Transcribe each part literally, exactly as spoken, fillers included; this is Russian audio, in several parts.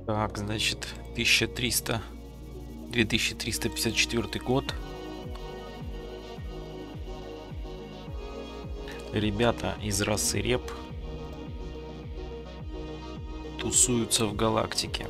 Так, значит, тысяча триста, две тысячи триста пятьдесят четвёртый год. Ребята из расы Реп тусуются в галактике.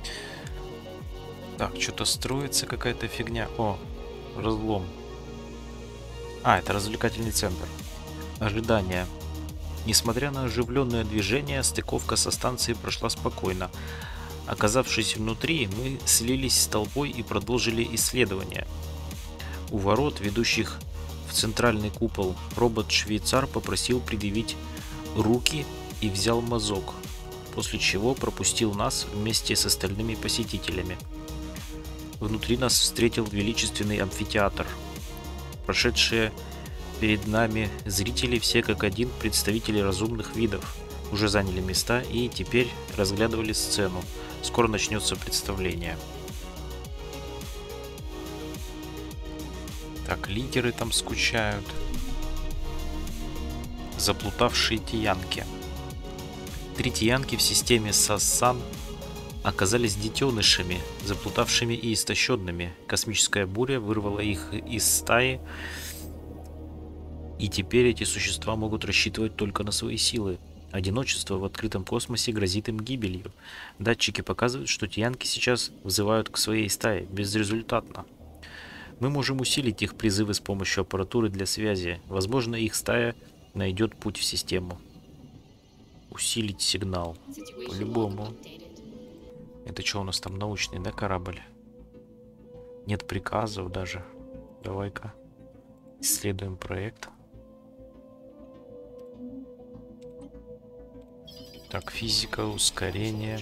Так, что-то строится, какая-то фигня. О, разлом. А, это развлекательный центр. Ожидание. Несмотря на оживленное движение, стыковка со станцией прошла спокойно. Оказавшись внутри, мы слились с толпой и продолжили исследование. У ворот, ведущих в центральный купол, робот-швейцар попросил предъявить руки и взял мазок, после чего пропустил нас вместе с остальными посетителями. Внутри нас встретил величественный амфитеатр. Прошедшие перед нами зрители, все как один представители разумных видов, уже заняли места и теперь разглядывали сцену. Скоро начнется представление. Так, лидеры там скучают. Заплутавшие тиянки. Три тиянки в системе Сассан оказались детенышами, заплутавшими и истощенными. Космическая буря вырвала их из стаи, и теперь эти существа могут рассчитывать только на свои силы. Одиночество в открытом космосе грозит им гибелью. Датчики показывают, что тиянки сейчас взывают к своей стае, безрезультатно. Мы можем усилить их призывы с помощью аппаратуры для связи. Возможно, их стая найдет путь в систему. Усилить сигнал. По-любому. Это что у нас там, научный, да, корабль? Нет приказов даже. Давай-ка исследуем проект. Так, физика, ускорение.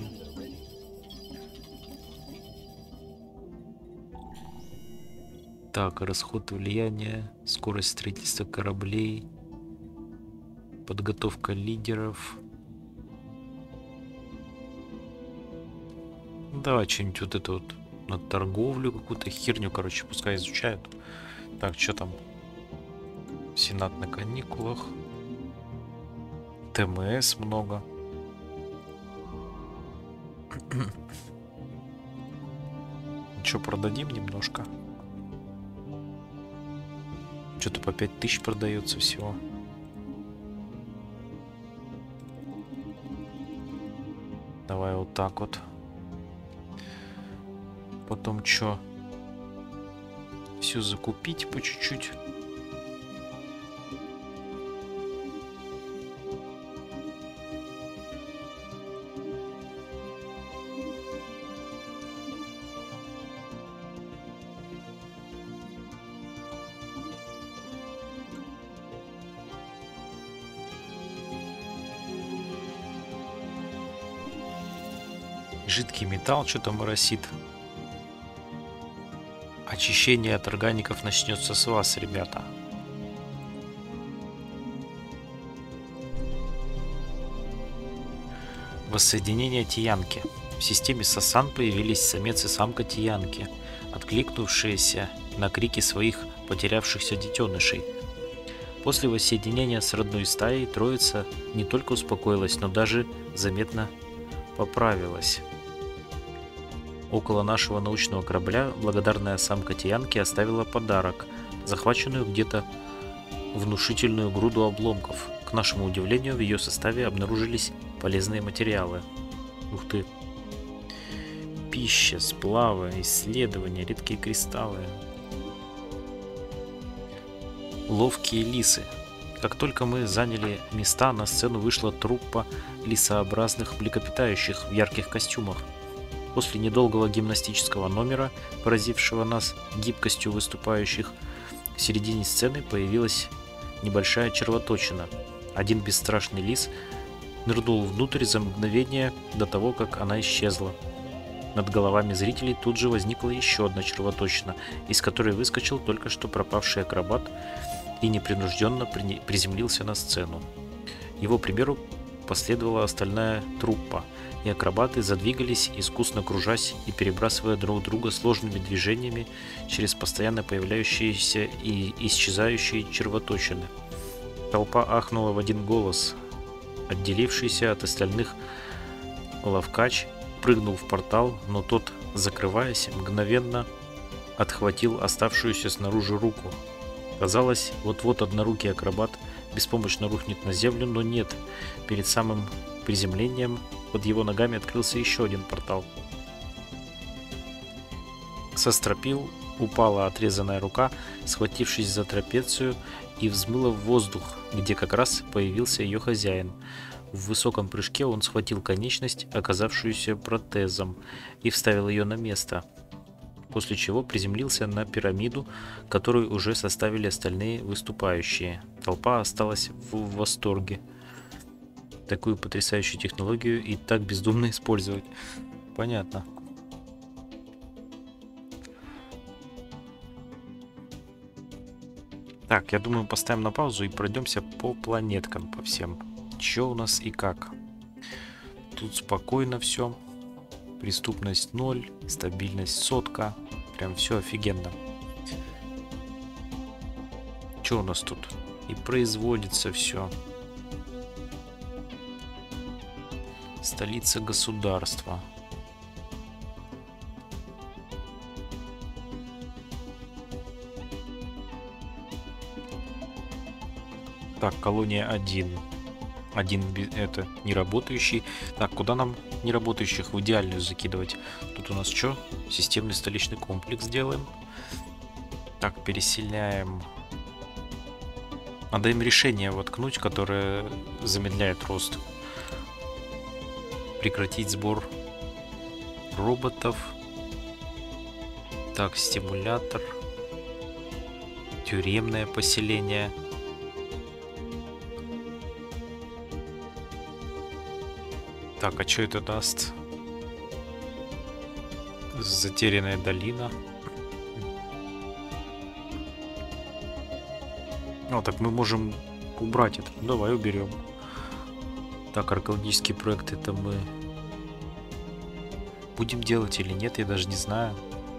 Так, расход влияния, скорость строительства кораблей, подготовка лидеров. Давай что-нибудь вот это вот на торговлю, какую-то херню, короче, пускай изучают. Так, что там? Сенат на каникулах. ТМС много. Что, продадим немножко? Что-то по пять тысяч продается всего. Давай вот так вот. Потом что? Все закупить по чуть-чуть. Жидкий металл что-то моросит. Очищение от органиков начнется с вас, ребята. Воссоединение тиянки. В системе Сасан появились самец и самка тиянки, откликнувшиеся на крики своих потерявшихся детенышей. После воссоединения с родной стаей троица не только успокоилась, но даже заметно поправилась. Около нашего научного корабля благодарная самка тиянки оставила подарок, захваченную где-то внушительную груду обломков. К нашему удивлению, в ее составе обнаружились полезные материалы. Ух ты! Пища, сплавы, исследования, редкие кристаллы. Ловкие лисы. Как только мы заняли места, на сцену вышла труппа лисообразных млекопитающих в ярких костюмах. После недолгого гимнастического номера, поразившего нас гибкостью выступающих, в середине сцены появилась небольшая червоточина. Один бесстрашный лис нырнул внутрь за мгновение до того, как она исчезла. Над головами зрителей тут же возникла еще одна червоточина, из которой выскочил только что пропавший акробат и непринужденно приземлился на сцену. Его примеру последовала остальная труппа, и акробаты задвигались, искусно кружась и перебрасывая друг друга сложными движениями через постоянно появляющиеся и исчезающие червоточины. Толпа ахнула в один голос. Отделившийся от остальных ловкач прыгнул в портал, но тот, закрываясь, мгновенно отхватил оставшуюся снаружи руку. Казалось, вот-вот однорукий акробат беспомощно рухнет на землю, но нет. Перед самым приземлением под его ногами открылся еще один портал. Со стропил упала отрезанная рука, схватившись за трапецию, и взмыла в воздух, где как раз появился ее хозяин. В высоком прыжке он схватил конечность, оказавшуюся протезом, и вставил ее на место, после чего приземлился на пирамиду, которую уже составили остальные выступающие. Толпа осталась в восторге. Такую потрясающую технологию и так бездумно использовать. Понятно. Так, я думаю, поставим на паузу и пройдемся по планеткам, по всем. Что у нас и как. Тут спокойно все. Преступность ноль, стабильность сотка. Прям все офигенно. Что у нас тут? И производится все. Столица государства. Так, колония один. Один это не работающий. Так, куда нам не работающих в идеальную закидывать? Тут у нас что? Системный столичный комплекс делаем. Так, переселяем. Надо им решение воткнуть, которое замедляет рост. Прекратить сбор роботов. Так, стимулятор. Тюремное поселение. Так, а что это даст? Затерянная долина. Ну, так мы можем убрать это. Давай уберем. Так, археологический проект это мы будем делать или нет, я даже не знаю.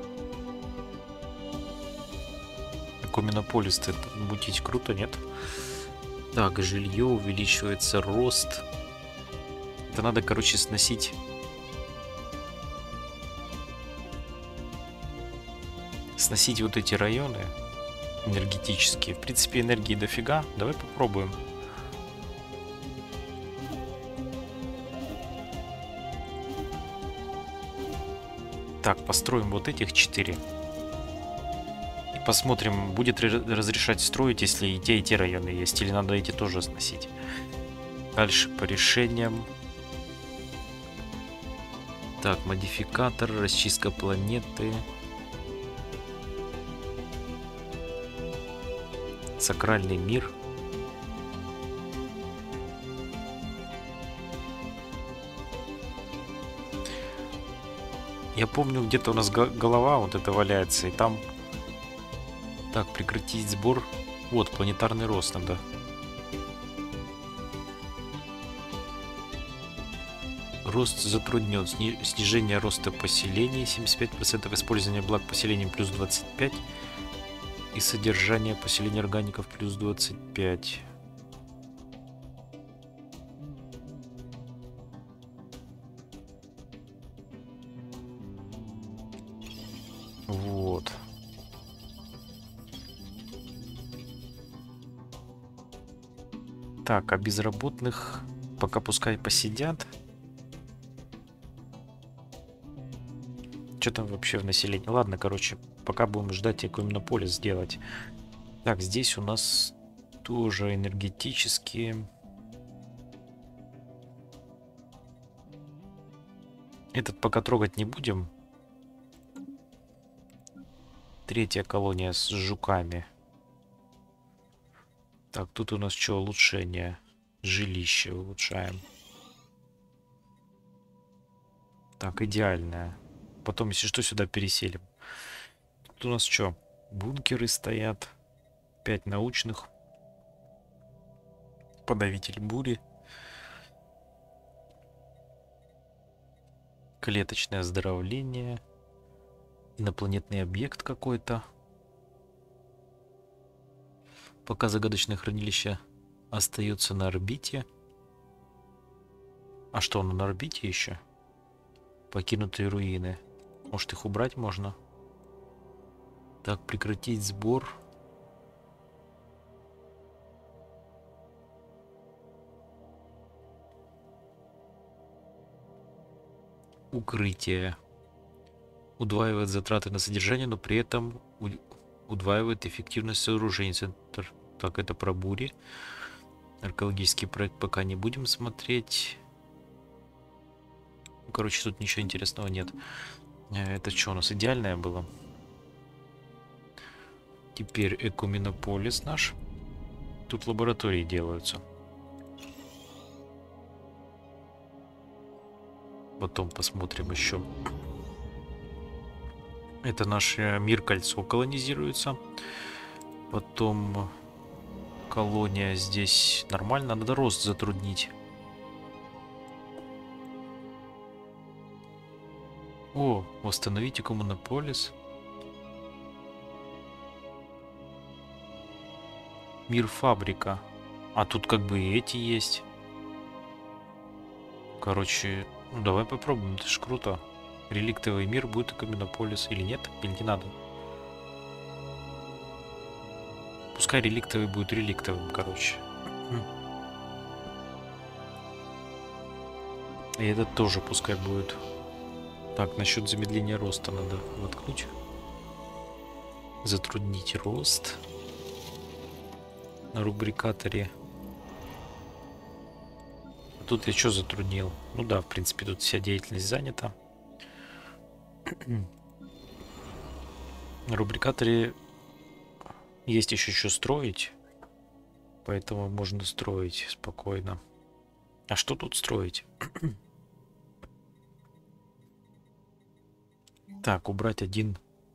Коминополис это мутить круто, нет? Так, жилье, увеличивается рост. Это надо, короче, сносить. Сносить вот эти районы энергетические. В принципе, энергии дофига. Давай попробуем. Так, построим вот этих четыре. И посмотрим, будет разрешать строить, если и те, и те районы есть. Или надо эти тоже сносить. Дальше по решениям. Так, модификатор, расчистка планеты. Сакральный мир. Я помню, где-то у нас голова вот эта валяется, и там... Так, прекратить сбор. Вот, планетарный рост надо. Рост затруднен. Снижение роста поселений семьдесят пять процентов, использование благ поселений плюс двадцать пять процентов и содержание поселения органиков плюс двадцать пять процентов. Вот. Так, а безработных пока пускай посидят. Что там вообще в населении? Ладно, короче, пока будем ждать Экоминополис сделать. Так, здесь у нас тоже энергетические. Этот пока трогать не будем. Третья колония с жуками. Так, тут у нас что? Улучшение. Жилище улучшаем. Так, идеальное. Потом, если что, сюда переселим. Тут у нас что? Бункеры стоят. Пять научных. Подавитель бури. Клеточное оздоровление. Инопланетный объект какой-то. Пока загадочное хранилище остается на орбите. А что, оно на орбите еще? Покинутые руины. Может, их убрать можно? Так, прекратить сбор. Укрытие. Удваивает затраты на содержание, но при этом удваивает эффективность сооружений. Центр. Так, это про бури. Археологический проект пока не будем смотреть. Короче, тут ничего интересного нет. Это что у нас, идеальное было? Теперь Экуминополис наш. Тут лаборатории делаются. Потом посмотрим еще. Это наш мир кольцо колонизируется. Потом колония здесь нормально. Надо рост затруднить. О, восстановите Экуминополис. Мир фабрика. А тут как бы и эти есть. Короче, ну давай попробуем. Это ж круто. Реликтовый мир будет Экуминополис или нет? Или не надо? Пускай реликтовый будет реликтовым, короче. И этот тоже пускай будет. Так, насчет замедления роста надо воткнуть. Затруднить рост. На рубрикаторе. Тут я что затруднил? Ну да, в принципе, тут вся деятельность занята. На рубрикаторе есть еще что строить. Поэтому можно строить спокойно. А что тут строить? Так, убрать один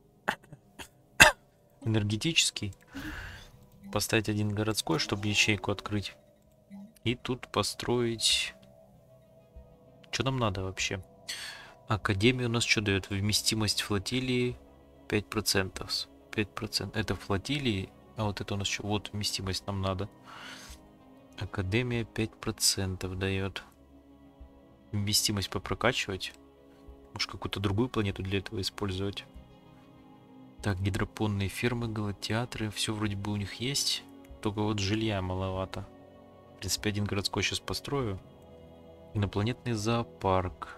энергетический. Поставить один городской, чтобы ячейку открыть. И тут построить... Что нам надо вообще? Академия у нас что дает? Вместимость флотилии пять процентов. пять процентов. Это флотилии. А вот это у нас что? Вот вместимость нам надо. Академия пять процентов дает. Вместимость попрокачивать. Может, какую-то другую планету для этого использовать. Так, гидропонные фермы, галатеатры. Все вроде бы у них есть. Только вот жилья маловато. В принципе, один городской сейчас построю. Инопланетный зоопарк.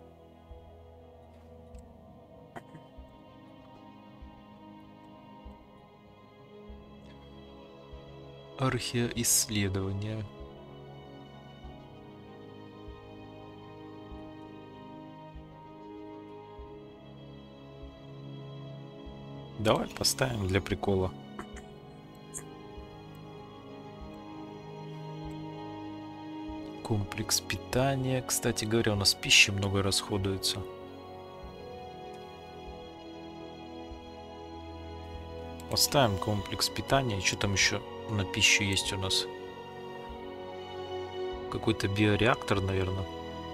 Археоисследования. Давай поставим для прикола. Комплекс питания. Кстати говоря, у нас пищи много расходуется. Поставим комплекс питания. Что там еще на пищу есть у нас? Какой-то биореактор, наверное.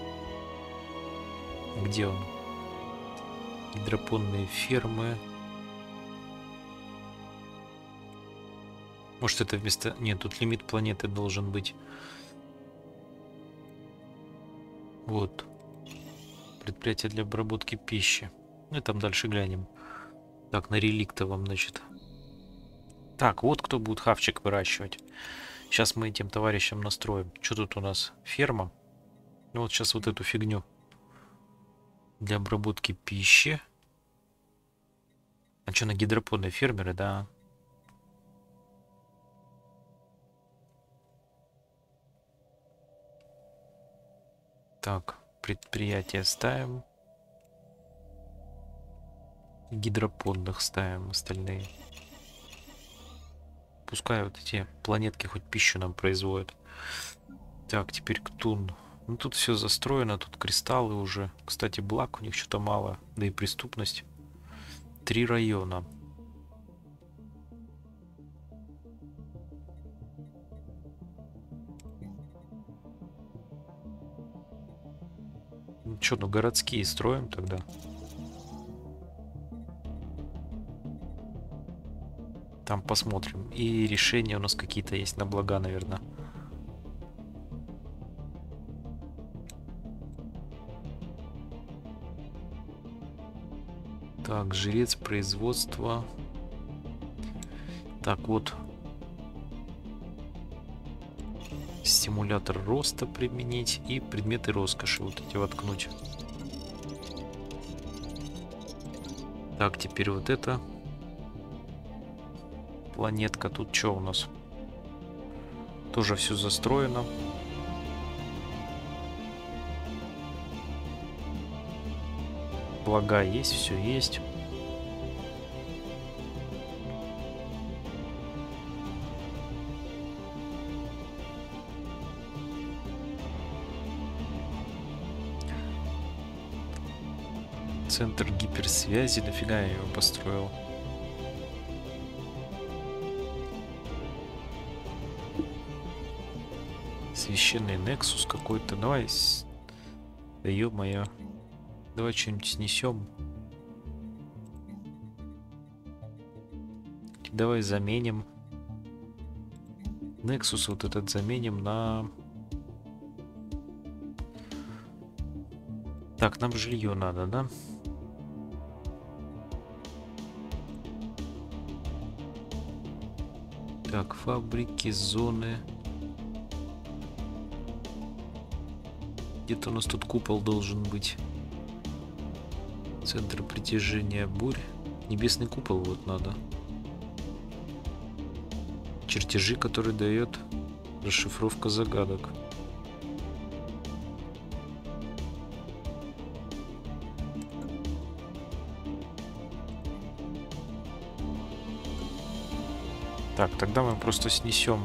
Где он? Гидропонные фермы. Может, это вместо... Нет, тут лимит планеты должен быть. Вот. Предприятие для обработки пищи. Ну и там дальше глянем. Так, на реликтовом, значит. Так, вот кто будет хавчик выращивать. Сейчас мы этим товарищам настроим. Что тут у нас? Ферма. Ну вот сейчас вот эту фигню. Для обработки пищи. А что, на гидропонные фермеры, да? Так, предприятие ставим. Гидропонных ставим остальные. Пускай вот эти планетки хоть пищу нам производят. Так, теперь Ктун. Ну тут все застроено, тут кристаллы уже. Кстати, благ у них что-то мало. Да и преступность. Три района. Ну что, ну городские строим тогда. Там посмотрим. И решения у нас какие-то есть на блага, наверное. Так, жрец производства. Так, вот. Стимулятор роста применить и предметы роскоши вот эти воткнуть. Так, теперь вот это. Планетка. Тут что у нас? Тоже все застроено. Блага есть, все есть. Центр гиперсвязи. Нафига я его построил? Священный Нексус какой-то. Давай. Да ё-моё. Давай что-нибудь снесем. Давай заменим. Nexus вот этот заменим на... Так, нам жилье надо, да? Так, фабрики, зоны. Где-то у нас тут купол должен быть. Центр притяжения бурь. Небесный купол вот надо. Чертежи, которые дает расшифровка загадок. Так, тогда мы просто снесем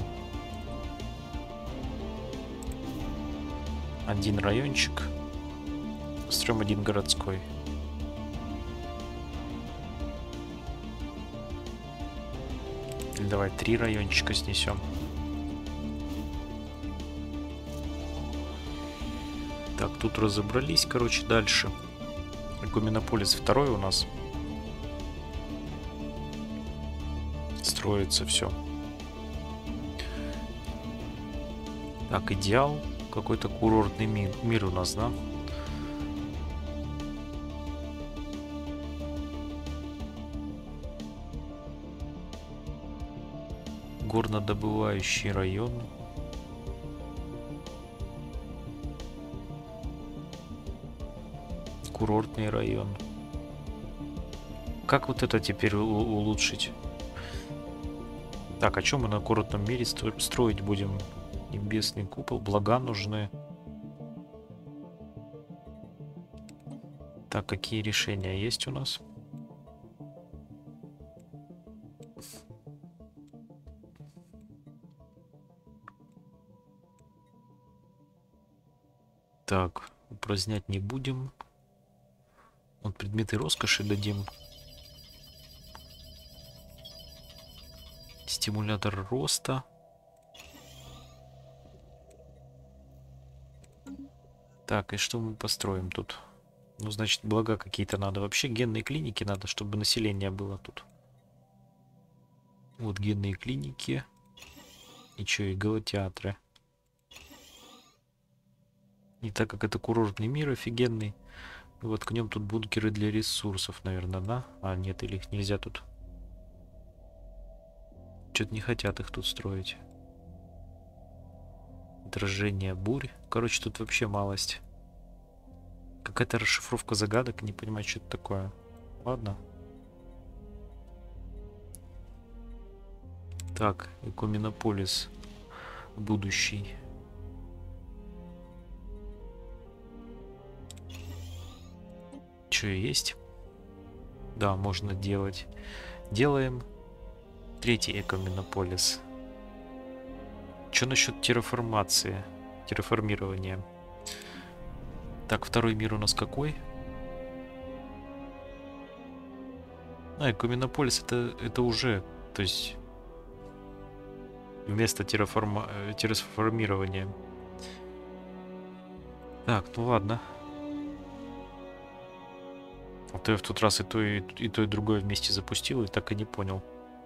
один райончик, строим один городской. Или давай три райончика снесем. Так, тут разобрались, короче, дальше. Игуменополис второй у нас. Строится все. Так, идеал. Какой-то курортный мир, мир у нас, да? Горнодобывающий район. Курортный район. Как вот это теперь улучшить? Так, а что мы на курортном мире строить будем? Небесный купол, блага нужны. Так, какие решения есть у нас? Так, упразднять не будем. Вот предметы роскоши дадим. Стимулятор роста. Так, и что мы построим тут? Ну, значит, блага какие-то надо. Вообще генные клиники надо, чтобы население было тут. Вот генные клиники. И что, и голотеатры. И так как это курортный мир офигенный, воткнем тут бункеры для ресурсов, наверное, да? А, нет, или их нельзя тут. Что-то не хотят их тут строить. Отражение бурь. Короче, тут вообще малость. Какая-то расшифровка загадок. Не понимаю, что это такое. Ладно. Так, Игуменополис. Будущий. Что есть? Да, можно делать. Делаем. Третий Игуменополис. Что насчет терраформации? Терраформирования. Так, второй мир у нас какой? А, Игуменополис это, это уже, то есть вместо терраформа, терраформирования. Так, ну ладно. А то я в тот раз и то, и, и то, и другое вместе запустил, и так и не понял.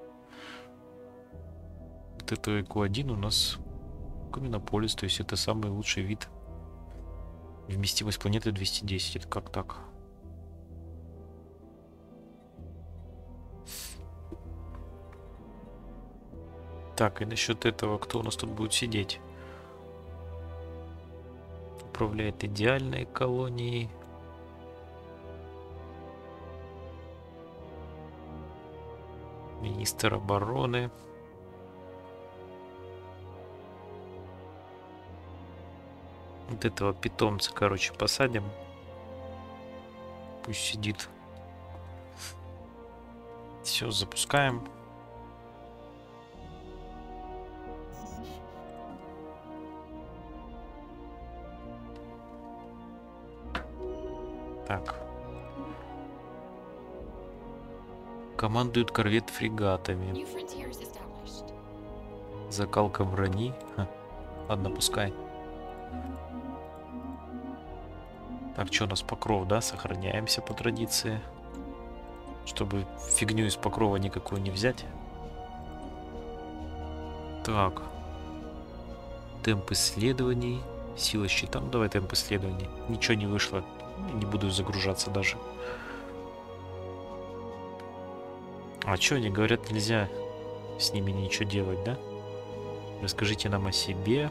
Вот это Q один у нас Игуменополис, то есть это самый лучший вид. Вместимость планеты двести десять. Это как так? Так, и насчет этого, кто у нас тут будет сидеть? Управляет идеальной колонией. Министр обороны. Вот этого питомца, короче, посадим. Пусть сидит. Все, запускаем. Так. Командует корвет фрегатами. Закалка брони. Ха. Ладно, пускай. Так, что у нас покров, да? Сохраняемся по традиции. Чтобы фигню из покрова никакую не взять. Так. Темп исследований. Сила щита. Ну, давай темп исследований. Ничего не вышло. Не буду загружаться даже. А что они говорят, нельзя с ними ничего делать, да? Расскажите нам о себе.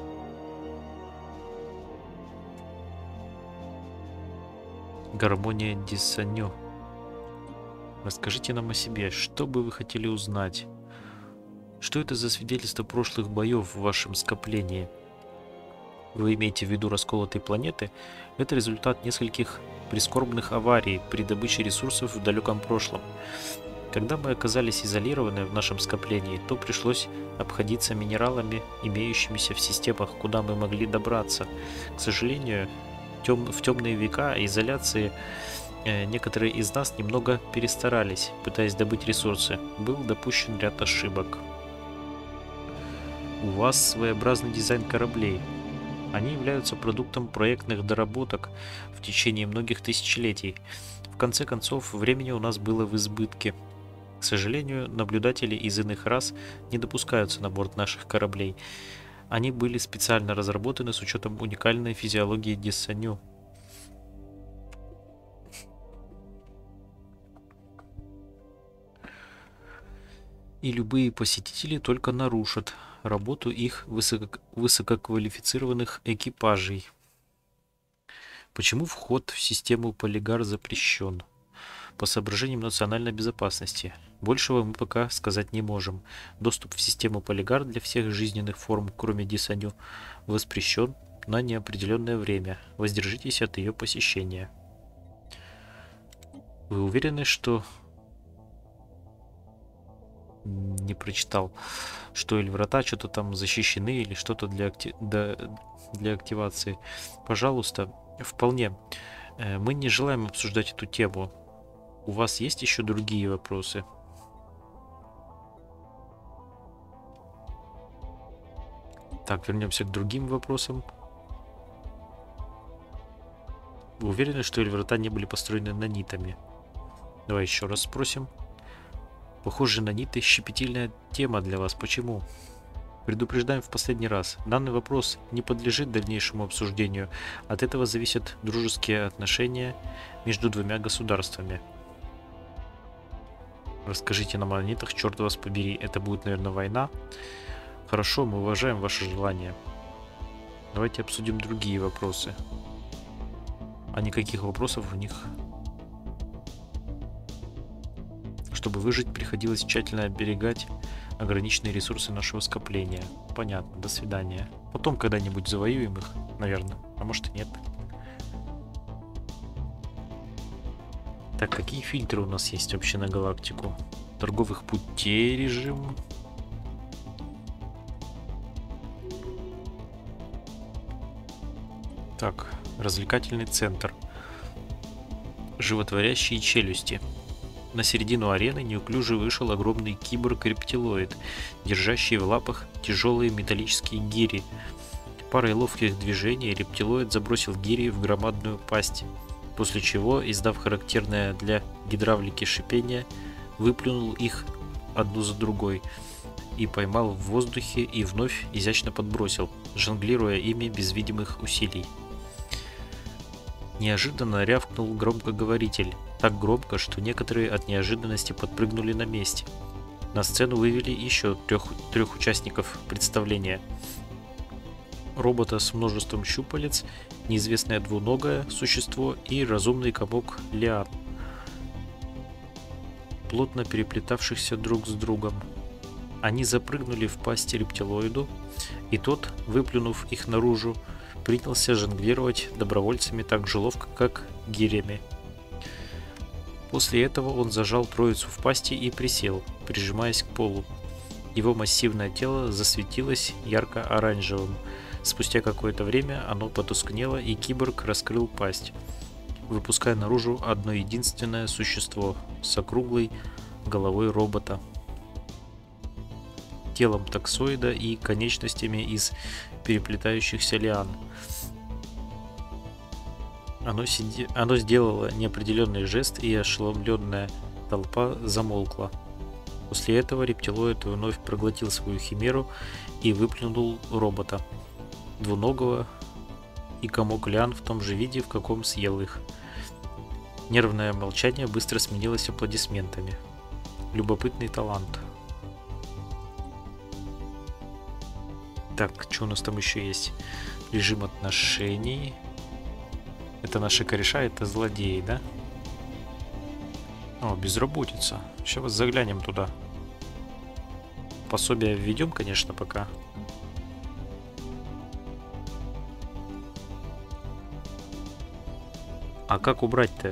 Гармония Диссаню. Расскажите нам о себе. Что бы вы хотели узнать? Что это за свидетельство прошлых боев в вашем скоплении? Вы имеете в виду расколотые планеты? Это результат нескольких прискорбных аварий при добыче ресурсов в далеком прошлом. Когда мы оказались изолированы в нашем скоплении, то пришлось обходиться минералами, имеющимися в системах, куда мы могли добраться. К сожалению, тем, в темные века изоляции э, некоторые из нас немного перестарались, пытаясь добыть ресурсы. Был допущен ряд ошибок. У вас своеобразный дизайн кораблей. Они являются продуктом проектных доработок в течение многих тысячелетий. В конце концов, времени у нас было в избытке. К сожалению, наблюдатели из иных рас не допускаются на борт наших кораблей. Они были специально разработаны с учетом уникальной физиологии Диссаню. И любые посетители только нарушат работу их высоко высококвалифицированных экипажей. Почему вход в систему Полигар запрещен? По соображениям национальной безопасности. Большего мы пока сказать не можем. Доступ в систему Полигар для всех жизненных форм, кроме Диссаню, воспрещен на неопределенное время. Воздержитесь от ее посещения. Вы уверены, что... Не прочитал, что или врата что-то там защищены, или что-то для, акти... для активации. Пожалуйста, вполне. Мы не желаем обсуждать эту тему. У вас есть еще другие вопросы? Так, вернемся к другим вопросам. Вы уверены, что эльврата не были построены нанитами? Давай еще раз спросим. Похоже, наниты — щепетильная тема для вас. Почему? Предупреждаем в последний раз. Данный вопрос не подлежит дальнейшему обсуждению. От этого зависят дружеские отношения между двумя государствами. Расскажите нам о нанитах, черт вас побери. Это будет, наверное, война. Хорошо, мы уважаем ваше желание. Давайте обсудим другие вопросы. А никаких вопросов у них... Чтобы выжить, приходилось тщательно оберегать ограниченные ресурсы нашего скопления. Понятно, до свидания. Потом когда-нибудь завоюем их, наверное. А может и нет. Так, какие фильтры у нас есть вообще на галактику? Торговых путей режим. Так, развлекательный центр. Животворящие челюсти. На середину арены неуклюже вышел огромный киборг-рептилоид, держащий в лапах тяжелые металлические гири. Парой ловких движений рептилоид забросил гири в громадную пасть, после чего, издав характерное для гидравлики шипение, выплюнул их одну за другой и поймал в воздухе и вновь изящно подбросил, жонглируя ими без видимых усилий. Неожиданно рявкнул громкоговоритель, так громко, что некоторые от неожиданности подпрыгнули на месте. На сцену вывели еще трех, трех участников представления. Робота с множеством щупалец, неизвестное двуногое существо и разумный комок лиан, плотно переплетавшихся друг с другом. Они запрыгнули в пасть рептилоиду, и тот, выплюнув их наружу, принялся жонглировать добровольцами так же ловко, как гирями. После этого он зажал троицу в пасти и присел, прижимаясь к полу. Его массивное тело засветилось ярко-оранжевым. Спустя какое-то время оно потускнело, и киборг раскрыл пасть, выпуская наружу одно единственное существо с округлой головой робота, телом таксоида и конечностями из переплетающихся лиан. Оно, сиди... Оно сделало неопределенный жест, и ошеломленная толпа замолкла. После этого рептилоид вновь проглотил свою химеру и выплюнул робота, двуногого и комок лиан в том же виде, в каком съел их. Нервное молчание быстро сменилось аплодисментами. Любопытный талант. Так, что у нас там еще есть? Режим отношений. Это наши кореша, это злодеи, да? О, безработица. Сейчас заглянем туда. Пособие введем, конечно, пока. А как убрать-то?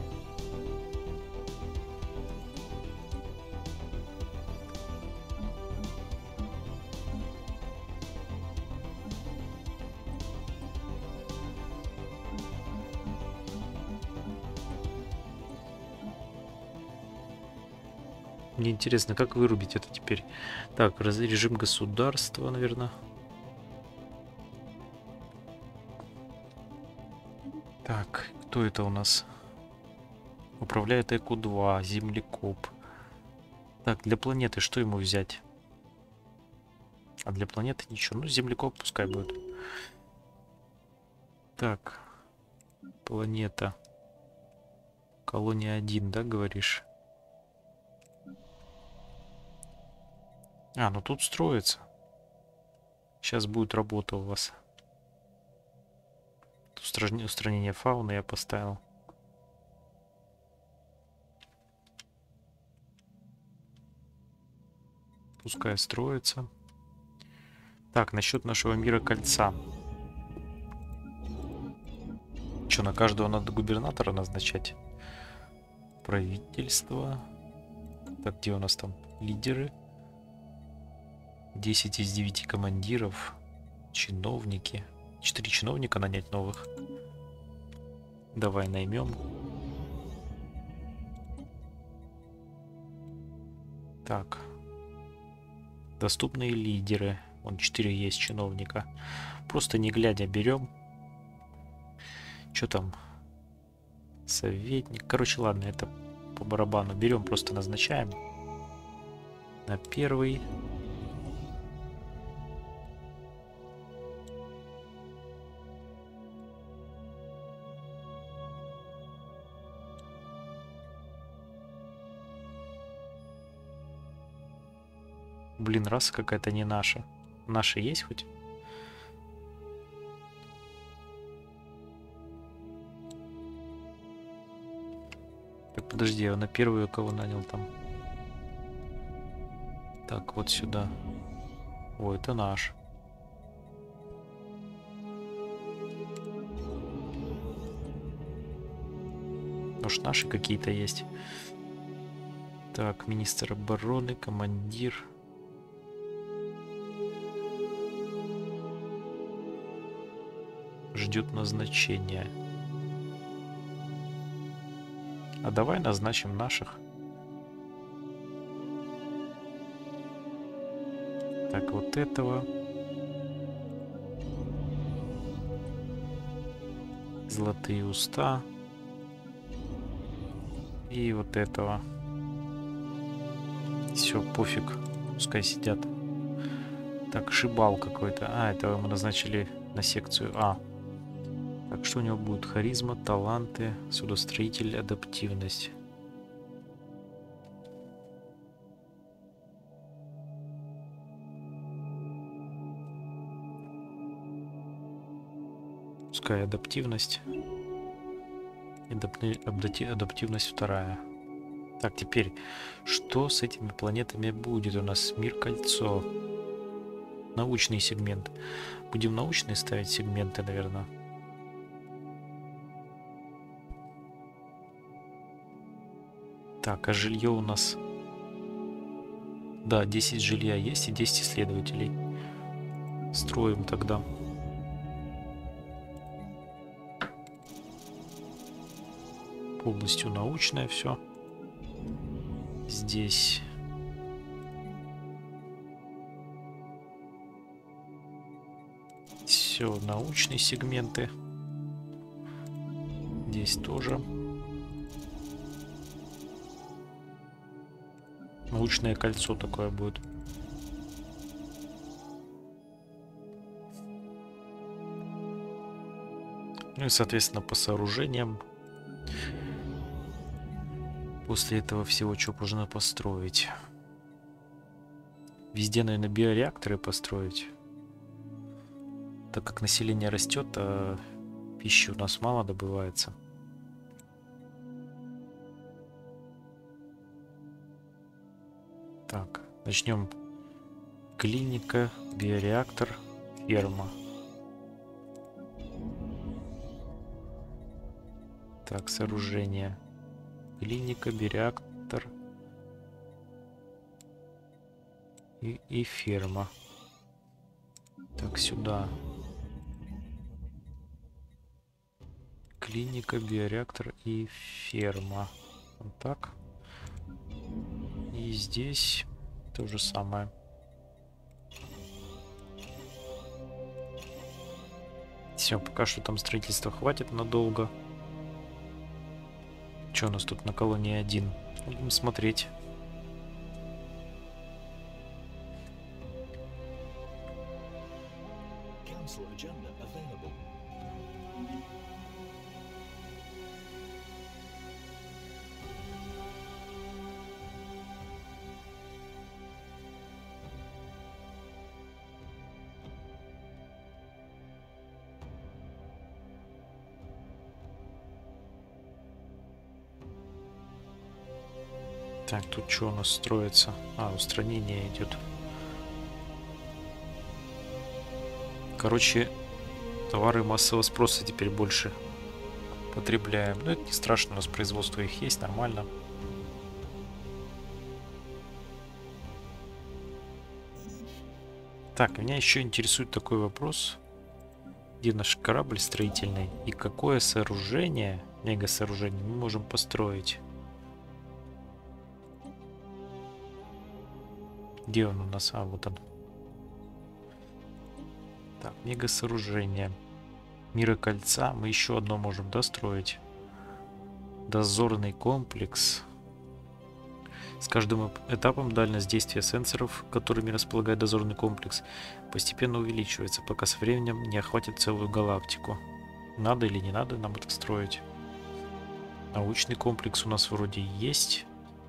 Мне интересно, как вырубить это теперь. Так, режим государства, наверное. Так, кто это у нас? Управляет Эку два, землекоп. Так, для планеты что ему взять? А для планеты ничего. Ну, землекоп пускай будет. Так, планета. Колония один, да, говоришь? А, ну тут строится. Сейчас будет работа у вас. Устранение фауны я поставил. Пускай строится. Так, насчет нашего мира кольца. Что, на каждого надо губернатора назначать? Правительство. Так, где у нас там лидеры? десять из девяти командиров. Чиновники. четыре чиновника нанять новых. Давай наймем. Так. Доступные лидеры. Вон четыре есть чиновника. Просто не глядя берем. Что там? Советник. Короче, ладно, это по барабану. Берем, просто назначаем. На первый. Блин, раса какая-то не наша. Наша есть хоть? Так, подожди, я на первую кого нанял там? Так, вот сюда. О, это наш. Может, наши какие-то есть. Так, министр обороны, командир. Ждет назначения. А давай назначим наших. Так, вот этого. Золотые уста. И вот этого. Все, пофиг. Пускай сидят. Так, шибал какой-то. А, этого мы назначили на секцию А. Так, что у него будет? Харизма, таланты, судостроитель, адаптивность. Мужская адаптивность. И адапти... адаптивность вторая. Так, теперь, что с этими планетами будет? У нас мир-кольцо. Научный сегмент. Будем научные ставить сегменты, наверное. Так, а жилье у нас... Да, десять жилья есть и десять исследователей. Строим тогда. Полностью научное все. Здесь... Все, научные сегменты. Здесь тоже. Научное кольцо такое будет. Ну и, соответственно, по сооружениям. После этого всего, что можно построить. Везде, наверное, биореакторы построить. Так как население растет, а пищи у нас мало добывается. Так, начнем. Клиника, биореактор, ферма. Так, сооружение. Клиника, биореактор и, и ферма. Так, сюда. Клиника, биореактор и ферма. Вот так. И здесь то же самое. Все, пока что там строительства хватит надолго. Что у нас тут на колонии один? Будем смотреть. Так, тут что у нас строится? А, устранение идет. Короче, товары массового спроса теперь больше потребляем. Но это не страшно, у нас производство их есть, нормально. Так, меня еще интересует такой вопрос. Где наш корабль строительный и какое сооружение, мега-сооружение мы можем построить? Где он у нас? А, вот он. Так, мега-сооружение. Мира кольца. Мы еще одно можем достроить. Дозорный комплекс. С каждым этапом дальность действия сенсоров, которыми располагает дозорный комплекс, постепенно увеличивается, пока со временем не охватит целую галактику. Надо или не надо нам это строить? Научный комплекс у нас вроде есть.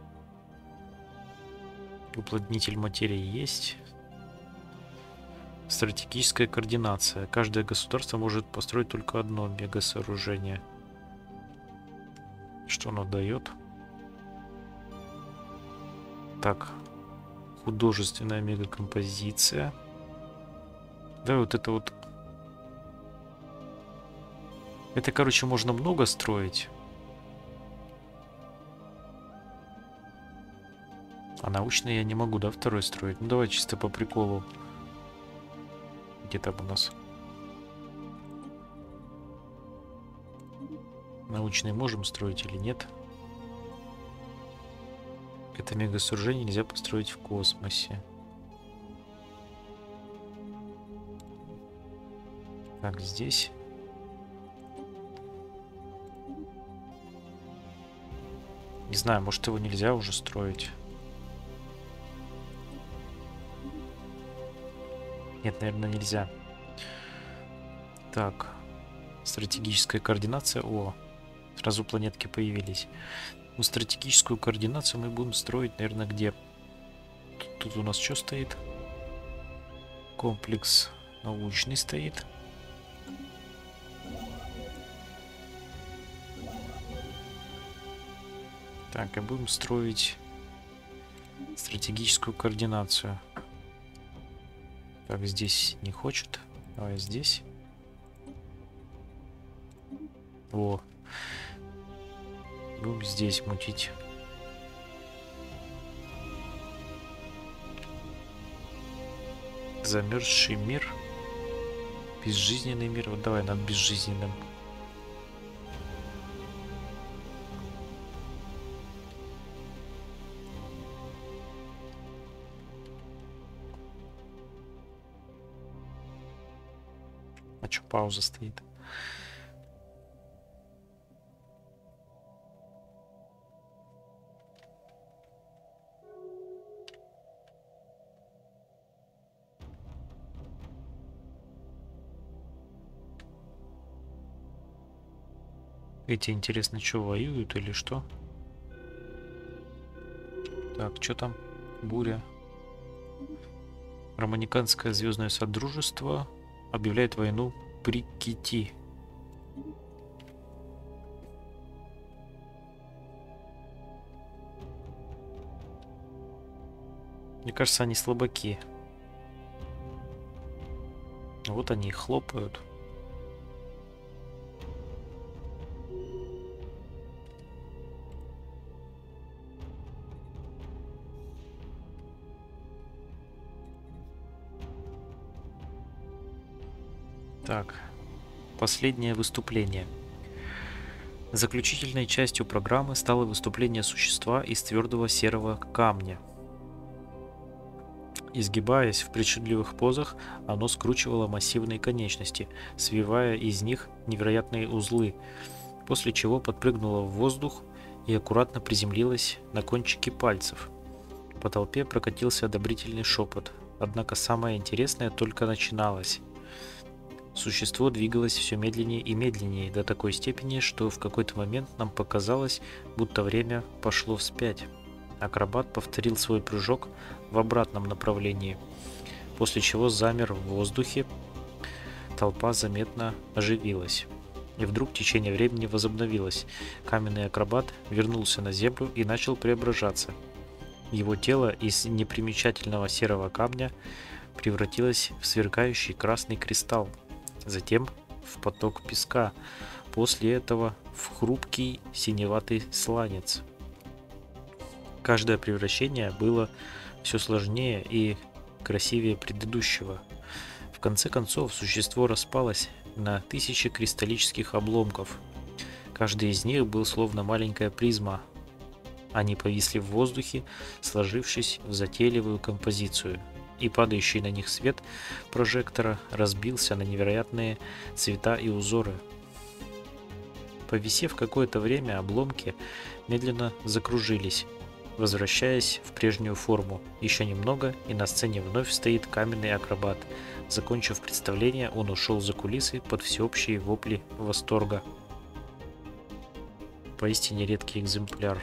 Уплотнитель материи есть. Стратегическая координация. Каждое государство может построить только одно мега-сооружение. Что оно дает? Так. Художественная мегакомпозиция. Да, вот это вот. Это, короче, можно много строить. А научный я не могу, да, второй строить? Ну, давай чисто по приколу. Где там у нас? Научный можем строить или нет? Это мегасооружение нельзя построить в космосе. Так, здесь. Не знаю, может его нельзя уже строить. Нет, наверное, нельзя. Так. Стратегическая координация. О, сразу планетки появились. Ну, стратегическую координацию мы будем строить, наверное, где? Тут, тут у нас что стоит? Комплекс научный стоит. Так, и будем строить стратегическую координацию. Так, здесь не хочет. Давай здесь. Во. Будем здесь мутить. Замерзший мир. Безжизненный мир. Вот давай над безжизненным. А чё пауза стоит? Эти, интересно, что, воюют или что? Так, что там? Буря. Романиканское звездное содружество объявляет войну Прикити. Мне кажется, они слабаки. Вот они хлопают. Так, последнее выступление. Заключительной частью программы стало выступление существа из твердого серого камня. Изгибаясь в причудливых позах, оно скручивало массивные конечности, свивая из них невероятные узлы, после чего подпрыгнуло в воздух и аккуратно приземлилось на кончики пальцев. По толпе прокатился одобрительный шепот, однако самое интересное только начиналось. Существо двигалось все медленнее и медленнее, до такой степени, что в какой-то момент нам показалось, будто время пошло вспять. Акробат повторил свой прыжок в обратном направлении, после чего замер в воздухе. Толпа заметно оживилась. И вдруг течение времени возобновилось. Каменный акробат вернулся на землю и начал преображаться. Его тело из непримечательного серого камня превратилось в сверкающий красный кристалл, затем в поток песка, после этого в хрупкий синеватый сланец. Каждое превращение было все сложнее и красивее предыдущего. В конце концов, существо распалось на тысячи кристаллических обломков. Каждый из них был словно маленькая призма. Они повисли в воздухе, сложившись в затейливую композицию, и падающий на них свет прожектора разбился на невероятные цвета и узоры. Повисев какое-то время, обломки медленно закружились, возвращаясь в прежнюю форму. Еще немного, и на сцене вновь стоит каменный акробат. Закончив представление, он ушел за кулисы под всеобщие вопли восторга. Поистине редкий экземпляр.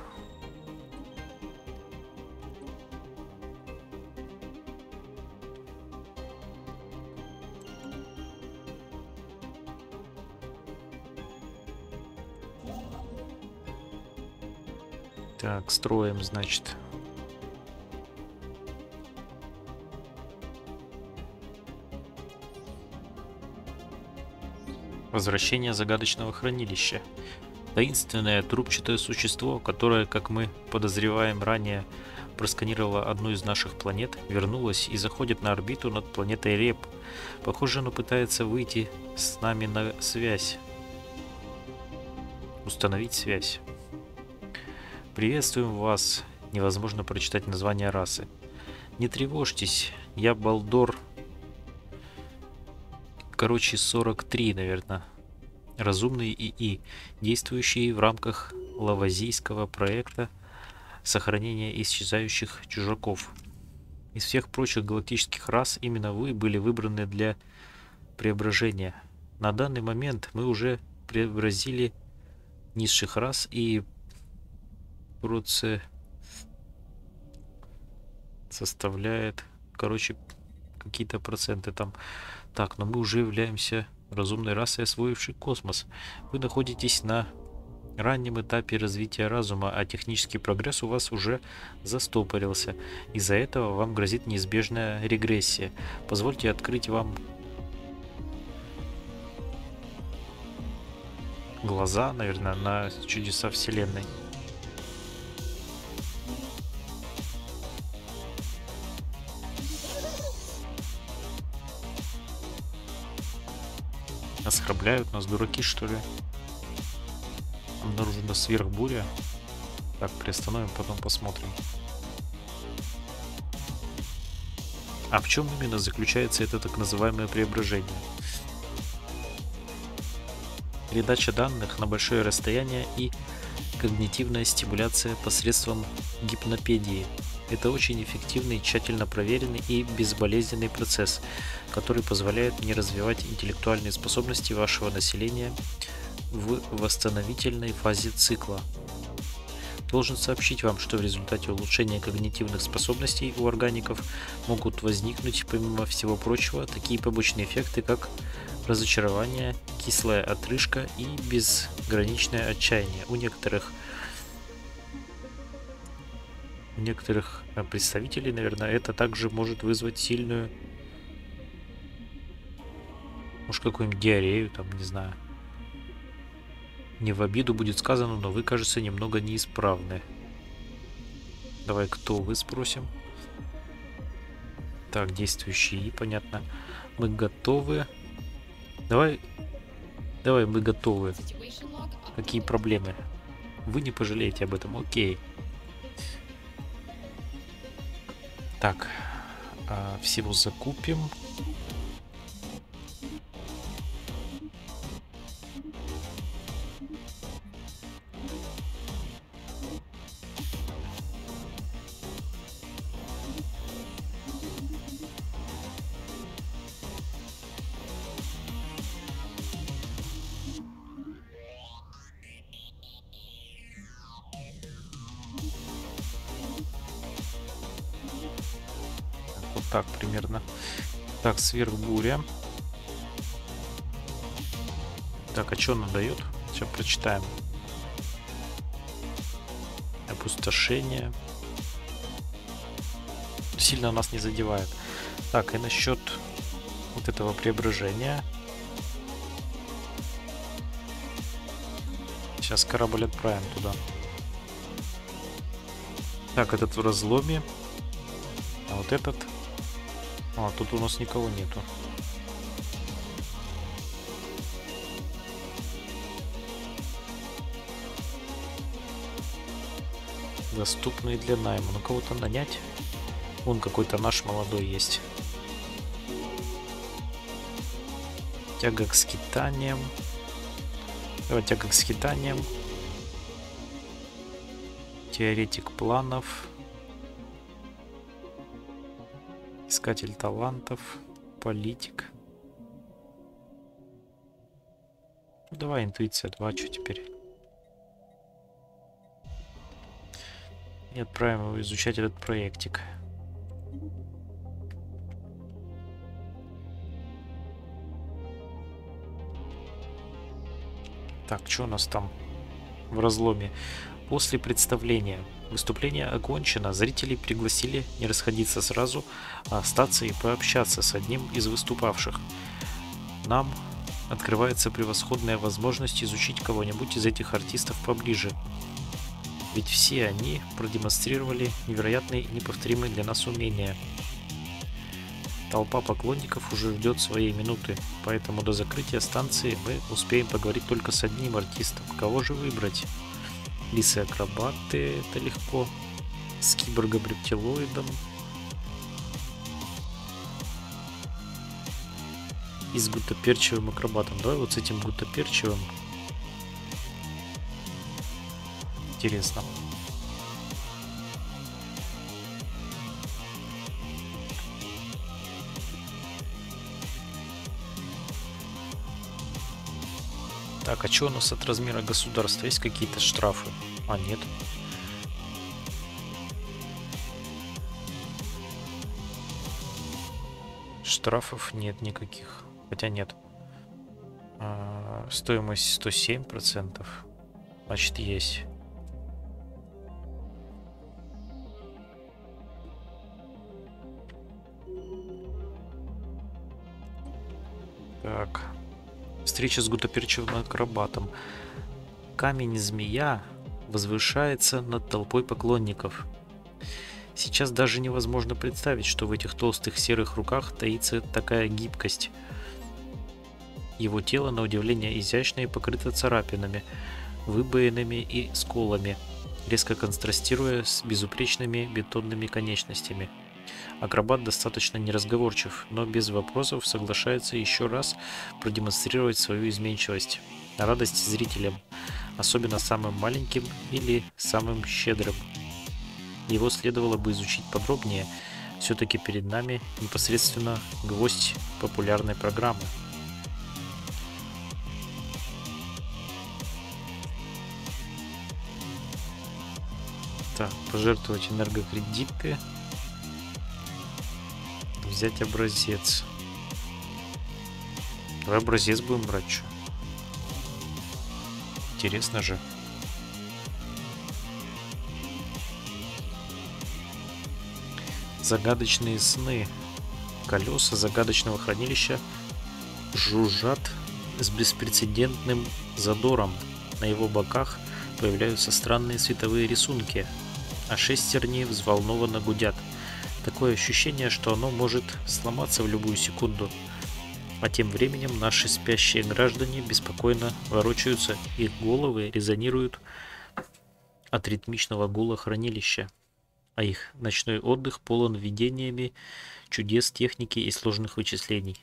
Так, строим, значит. Возвращение загадочного хранилища. Таинственное трубчатое существо, которое, как мы подозреваем ранее, просканировало одну из наших планет, вернулось и заходит на орбиту над планетой Реп. Похоже, оно пытается выйти с нами на связь. Установить связь. Приветствуем вас. Невозможно прочитать название расы. Не тревожьтесь, я Балдор. Короче, сорок три, наверное. Разумный ИИ, действующий в рамках лавазийского проекта сохранения исчезающих чужаков. Из всех прочих галактических рас именно вы были выбраны для преображения. На данный момент мы уже преобразили низших рас и проце составляет, короче, какие-то проценты там. Так, но мы уже являемся разумной расой, освоившей космос. Вы находитесь на раннем этапе развития разума, а технический прогресс у вас уже застопорился. Из-за этого вам грозит неизбежная регрессия. Позвольте открыть вам глаза, наверное, на чудеса Вселенной. Оскорбляют нас, дураки, что ли? Обнаружена сверхбуря. Так, приостановим, потом посмотрим. А в чем именно заключается это так называемое преображение? Передача данных на большое расстояние и когнитивная стимуляция посредством гипнопедии. Это очень эффективный, тщательно проверенный и безболезненный процесс, который позволяет мне развивать интеллектуальные способности вашего населения в восстановительной фазе цикла. Должен сообщить вам, что в результате улучшения когнитивных способностей у органиков могут возникнуть, помимо всего прочего, такие побочные эффекты, как разочарование, кислая отрыжка и безграничное отчаяние. У некоторых, у некоторых представителей, наверное, это также может вызвать сильную, может, какую-нибудь диарею, там, не знаю. Не в обиду будет сказано, но вы, кажется, немного неисправны. Давай, кто вы, спросим. Так, действующие, понятно. Мы готовы. Давай, давай, мы готовы. Какие проблемы? Вы не пожалеете об этом, окей. Так, а, всего закупим. Так, примерно. Так, сверхбуря. Так, а что она дает? Сейчас прочитаем. Опустошение. Сильно нас не задевает. Так, и насчет вот этого преображения. Сейчас корабль отправим туда. Так, этот в разломе. А вот этот... А, тут у нас никого нету. Доступные для найма. Ну, кого-то нанять. Вон какой-то наш молодой есть. Тяга к скитаниям. Давай, тяга к скитаниям. Теоретик планов. Искатель талантов, политик. Ну, давай, интуиция два, что теперь? И отправим его изучать этот проектик. Так, что у нас там в разломе? После представления. Выступление окончено. Зрители пригласили не расходиться сразу, а остаться и пообщаться с одним из выступавших. Нам открывается превосходная возможность изучить кого-нибудь из этих артистов поближе. Ведь все они продемонстрировали невероятные и неповторимые для нас умения. Толпа поклонников уже ждет своей минуты, поэтому до закрытия станции мы успеем поговорить только с одним артистом. Кого же выбрать? Лисы-акробаты, это легко. С киборгом-рептилоидом. И с гутоперчивым акробатом. Давай вот с этим гутоперчивым. Интересно. Так, а что у нас от размера государства? Есть какие-то штрафы? А, нет. Штрафов нет никаких. Хотя нет. А, стоимость сто семь процентов. Значит, есть. Так. Встреча с гутоперчивым акробатом. Камень-змея возвышается над толпой поклонников. Сейчас даже невозможно представить, что в этих толстых серых руках таится такая гибкость. Его тело, на удивление изящное, и покрыто царапинами, выбоинами и сколами, резко контрастируя с безупречными бетонными конечностями. Акробат достаточно неразговорчив, но без вопросов соглашается еще раз продемонстрировать свою изменчивость, на радость зрителям, особенно самым маленьким или самым щедрым. Его следовало бы изучить подробнее, все-таки перед нами непосредственно гвоздь популярной программы. Так, пожертвовать энергокредиты. Взять образец. Давай образец будем брать, что? Интересно же. Загадочные сны. Колеса загадочного хранилища жужжат с беспрецедентным задором. На его боках появляются странные световые рисунки, а шестерни взволнованно гудят. Такое ощущение, что оно может сломаться в любую секунду. А тем временем наши спящие граждане беспокойно ворочаются, их головы резонируют от ритмичного гула хранилища, а их ночной отдых полон видениями чудес техники и сложных вычислений.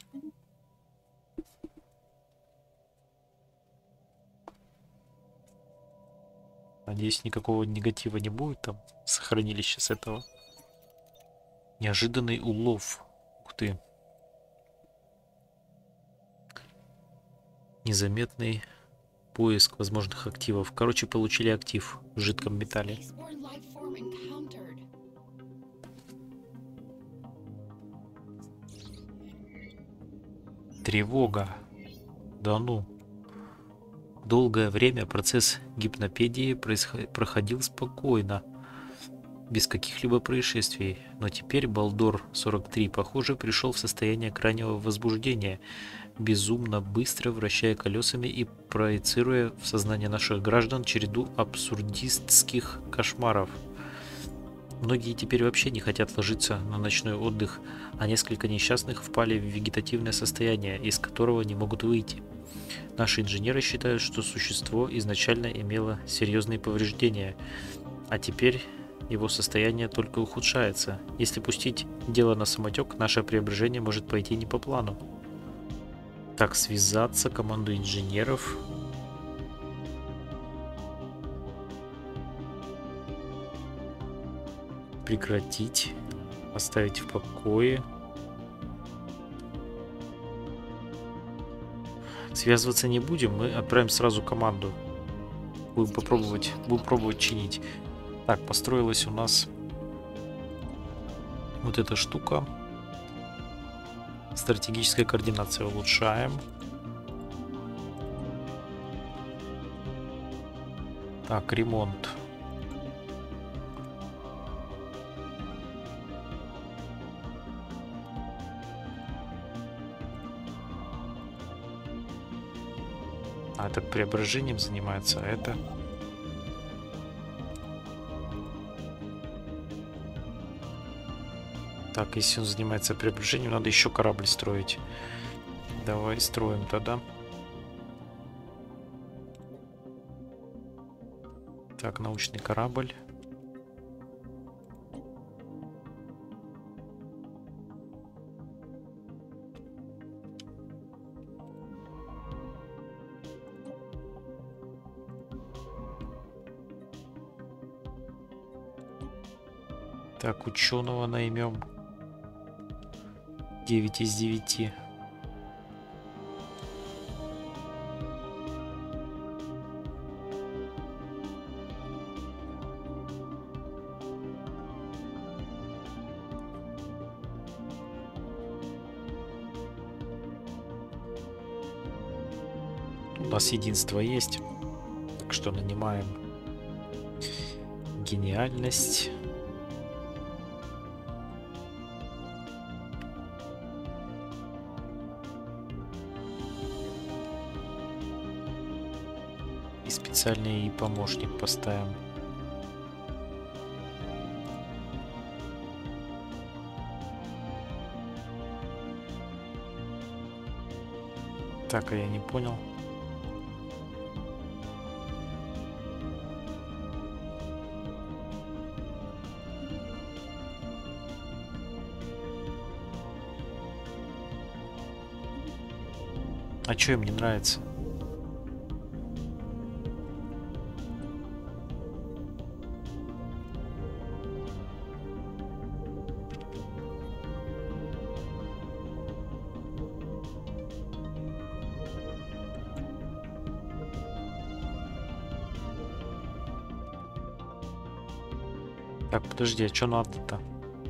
Надеюсь, никакого негатива не будет там с хранилища с этого. Неожиданный улов. Ух ты. Незаметный поиск возможных активов. Короче, получили актив в жидком металле. Тревога. Да ну. Долгое время процесс гипнопедии происход... проходил спокойно, без каких-либо происшествий, но теперь Балдор сорок три, похоже, пришел в состояние крайнего возбуждения, безумно быстро вращая колесами и проецируя в сознание наших граждан череду абсурдистских кошмаров. Многие теперь вообще не хотят ложиться на ночной отдых, а несколько несчастных впали в вегетативное состояние, из которого не могут выйти. Наши инженеры считают, что существо изначально имело серьезные повреждения, а теперь его состояние только ухудшается. Если пустить дело на самотек, наше преображение может пойти не по плану. Так, связаться, команду инженеров. Прекратить. Оставить в покое. Связываться не будем, мы отправим сразу команду. Будем попробовать, будем пробовать чинить. Так, построилась у нас вот эта штука. Стратегическая координация улучшаем. Так, ремонт. А этот преображением занимается, а это... Так, если он занимается преображением, надо еще корабль строить. Давай строим тогда. Так, научный корабль. Так, ученого наймем. девять из девяти. У нас единство есть. Так что нанимаем гениальность. И специальный помощник поставим. Так, а я не понял. А чё им не нравится? Так, подожди, а чё надо-то?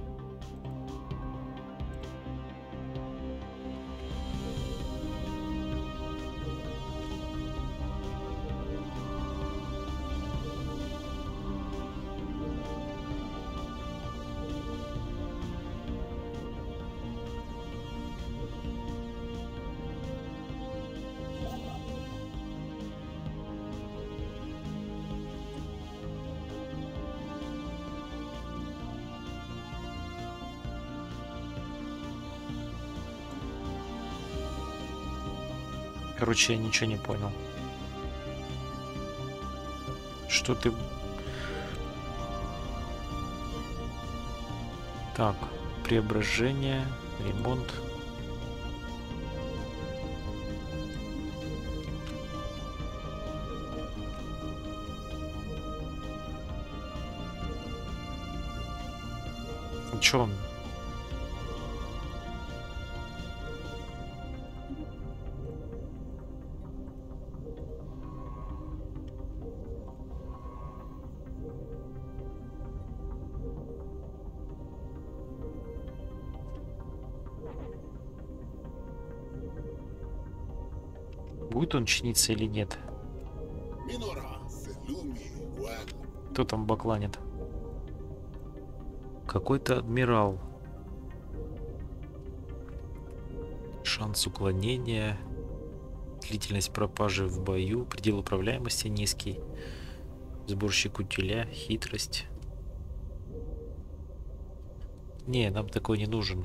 Короче, я ничего не понял. Что ты... Так, преображение, ремонт. Чё он? Будет он чиниться или нет? Кто там бакланит? Какой-то адмирал. Шанс уклонения. Длительность пропажи в бою. Предел управляемости низкий. Сборщик утиля. Хитрость. Не, нам такой не нужен.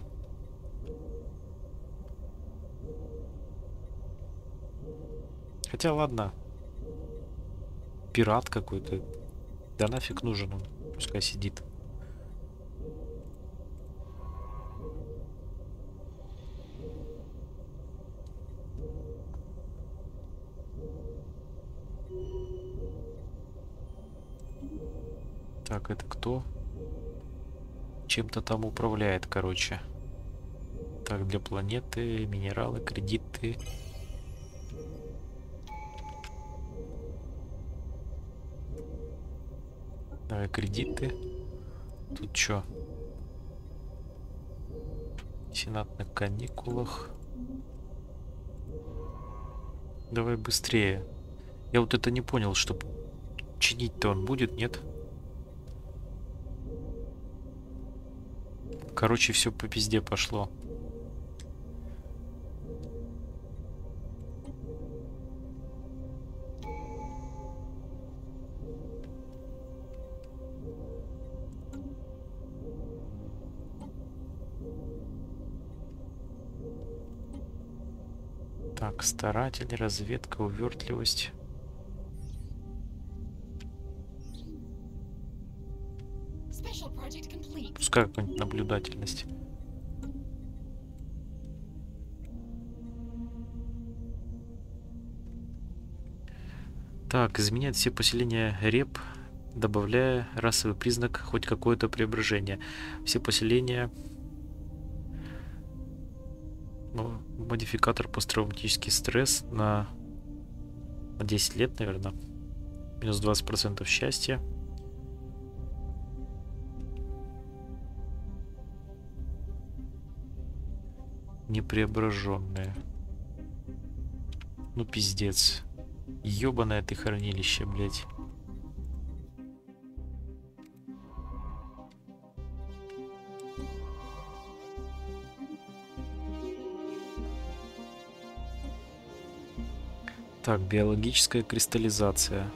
Хотя ладно. Пират какой-то. Да нафиг нужен он. Пускай сидит. Так, это кто? Чем-то там управляет, короче. Так, для планеты, минералы, кредиты. Давай кредиты. Тут что? Сенат на каникулах. Давай быстрее. Я вот это не понял, что чинить-то он будет, нет? Короче, все по пизде пошло. Так, старатель, разведка, увертливость. Пускай какая-нибудь наблюдательность. Так, изменять все поселения реп, добавляя расовый признак, хоть какое-то преображение. Все поселения... Ну, модификатор посттравматический стресс на, на десять лет, наверное. Минус двадцать процентов счастья. Непреображенные. Ну, пиздец. Ёбаное ты хранилище, блядь. Так, биологическая кристаллизация.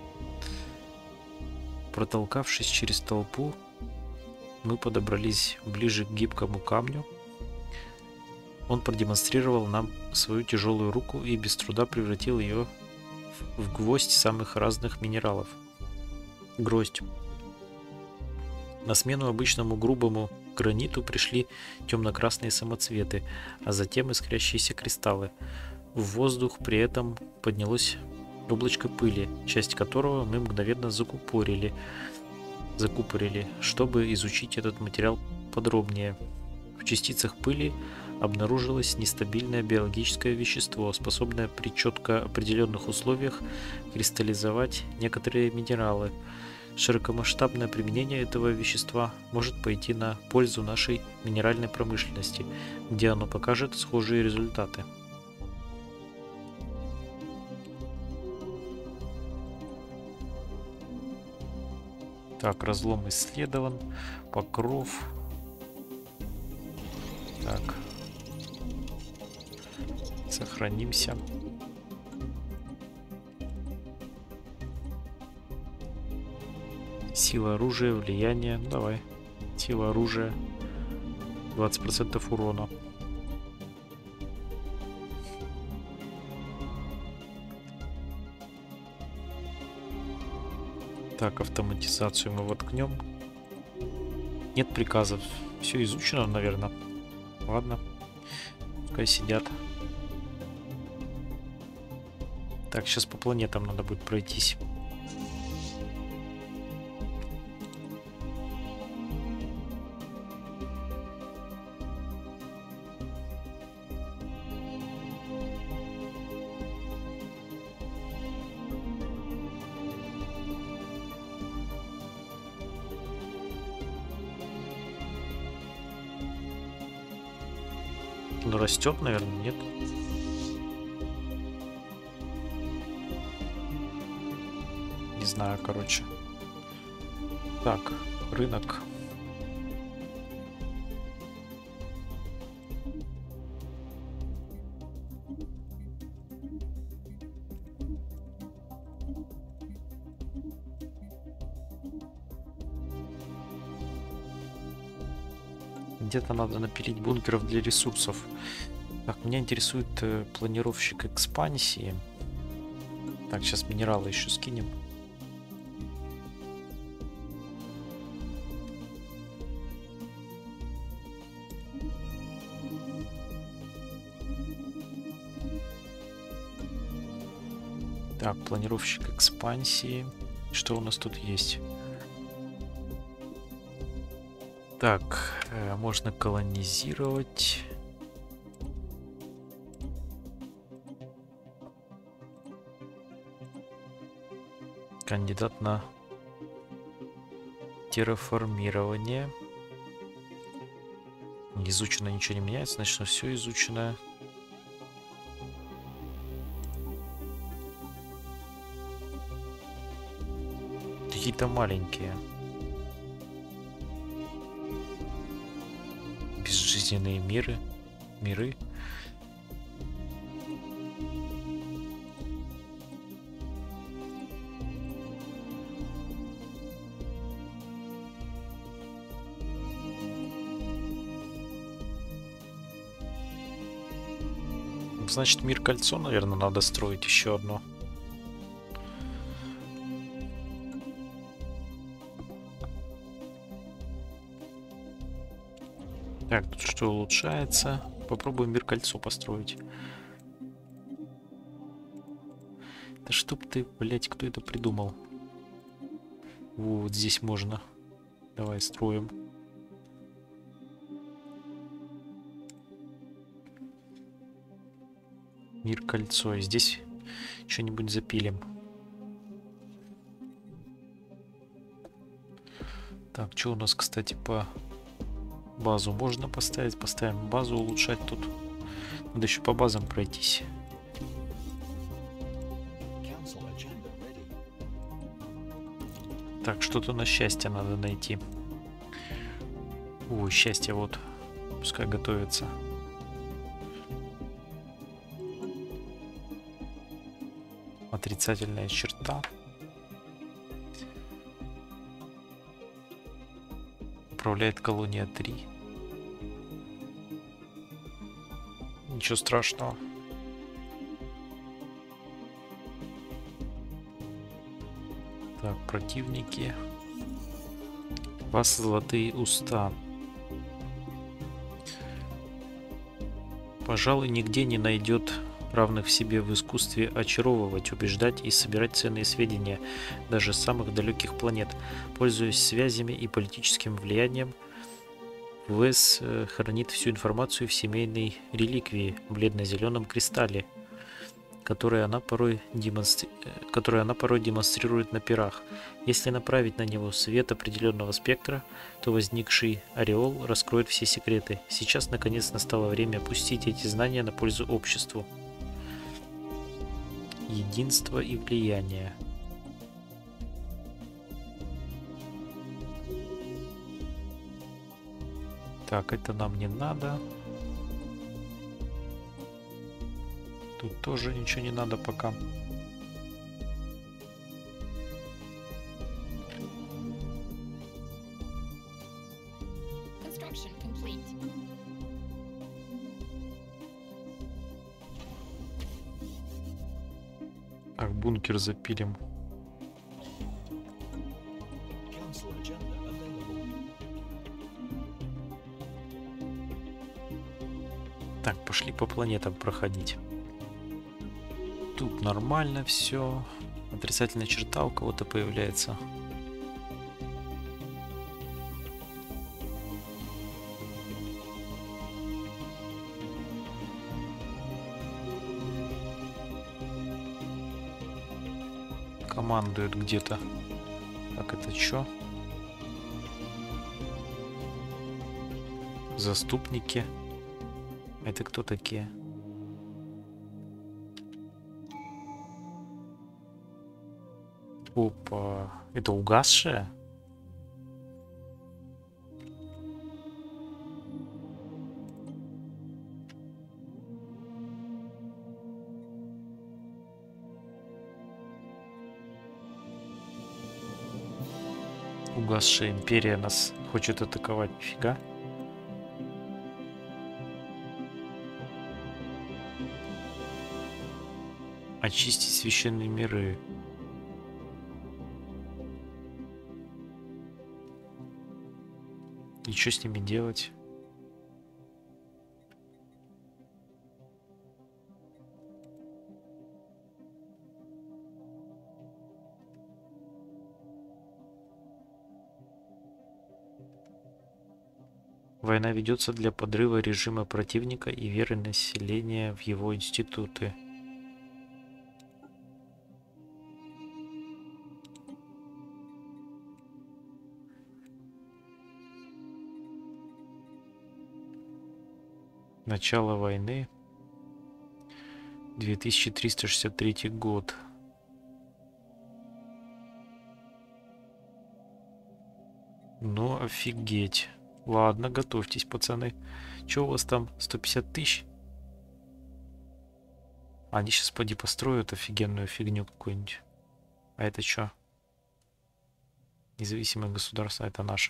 Протолкавшись через толпу, мы подобрались ближе к гибкому камню. Он продемонстрировал нам свою тяжелую руку и без труда превратил ее в гвоздь самых разных минералов. Гроздь. На смену обычному грубому граниту пришли темно-красные самоцветы, а затем искрящиеся кристаллы. В воздух при этом поднялось облачко пыли, часть которого мы мгновенно закупорили, закупорили, чтобы изучить этот материал подробнее. В частицах пыли обнаружилось нестабильное биологическое вещество, способное при четко определенных условиях кристаллизовать некоторые минералы. Широкомасштабное применение этого вещества может пойти на пользу нашей минеральной промышленности, где оно покажет схожие результаты. Так, разлом исследован, покров. Так, сохранимся. Сила оружия, влияние. Давай. Сила оружия. двадцать процентов урона. Так, автоматизацию мы воткнем. Нет приказов. Все изучено, наверное. Ладно. Пускай сидят. Так, сейчас по планетам надо будет пройтись. Он растет, наверное, нет? Не знаю, короче. Так, рынок. Где-то надо напилить бункеров для ресурсов. Так, меня интересует э, планировщик экспансии. Так, сейчас минералы еще скинем. Так, планировщик экспансии. Что у нас тут есть? Так, э, можно колонизировать. Кандидат на терраформирование. Изучено ничего не меняется, значит, все изучено. Какие-то маленькие. Безжизненные миры. Миры. Значит, мир кольцо, наверное, надо строить еще одно. Так, тут что улучшается? Попробуем мир кольцо построить. Да чтоб ты, блять, кто это придумал? Вот здесь можно. Давай строим. Мир кольцо. И здесь что-нибудь запилим. Так, что у нас, кстати, по базу можно поставить? Поставим базу, улучшать тут. Надо еще по базам пройтись. Так, что-то на счастье надо найти. О, счастье вот. Пускай готовится. Отрицательная черта. Управляет колония три. Ничего страшного. Так, противники. Вас золотые уста. Пожалуй, нигде не найдет равных себе в искусстве очаровывать, убеждать и собирать ценные сведения даже с самых далеких планет. Пользуясь связями и политическим влиянием, ВС хранит всю информацию в семейной реликвии, бледно-зеленом кристалле, который она порой демонстри... который она порой демонстрирует на пирах. Если направить на него свет определенного спектра, то возникший ореол раскроет все секреты. Сейчас, наконец, настало время пустить эти знания на пользу обществу. Единство и влияние. Так, это нам не надо. Тут тоже ничего не надо пока. Так, бункер запилим. Так, пошли по планетам проходить. Тут нормально все. Отрицательная черта у кого-то появляется. Командует где-то. Так, это что? Заступники. Это кто такие? Опа. Это угасшая? Угасшая империя нас хочет атаковать. Нифига. Очистить священные миры. И что с ними делать? Война ведется для подрыва режима противника и веры населения в его институты. Начало войны. две тысячи триста шестьдесят третий год. Ну, офигеть. Ладно, готовьтесь, пацаны. Че у вас там? сто пятьдесят тысяч? Они сейчас поди построят офигенную фигню какую-нибудь. А это что? Независимое государство, это наше.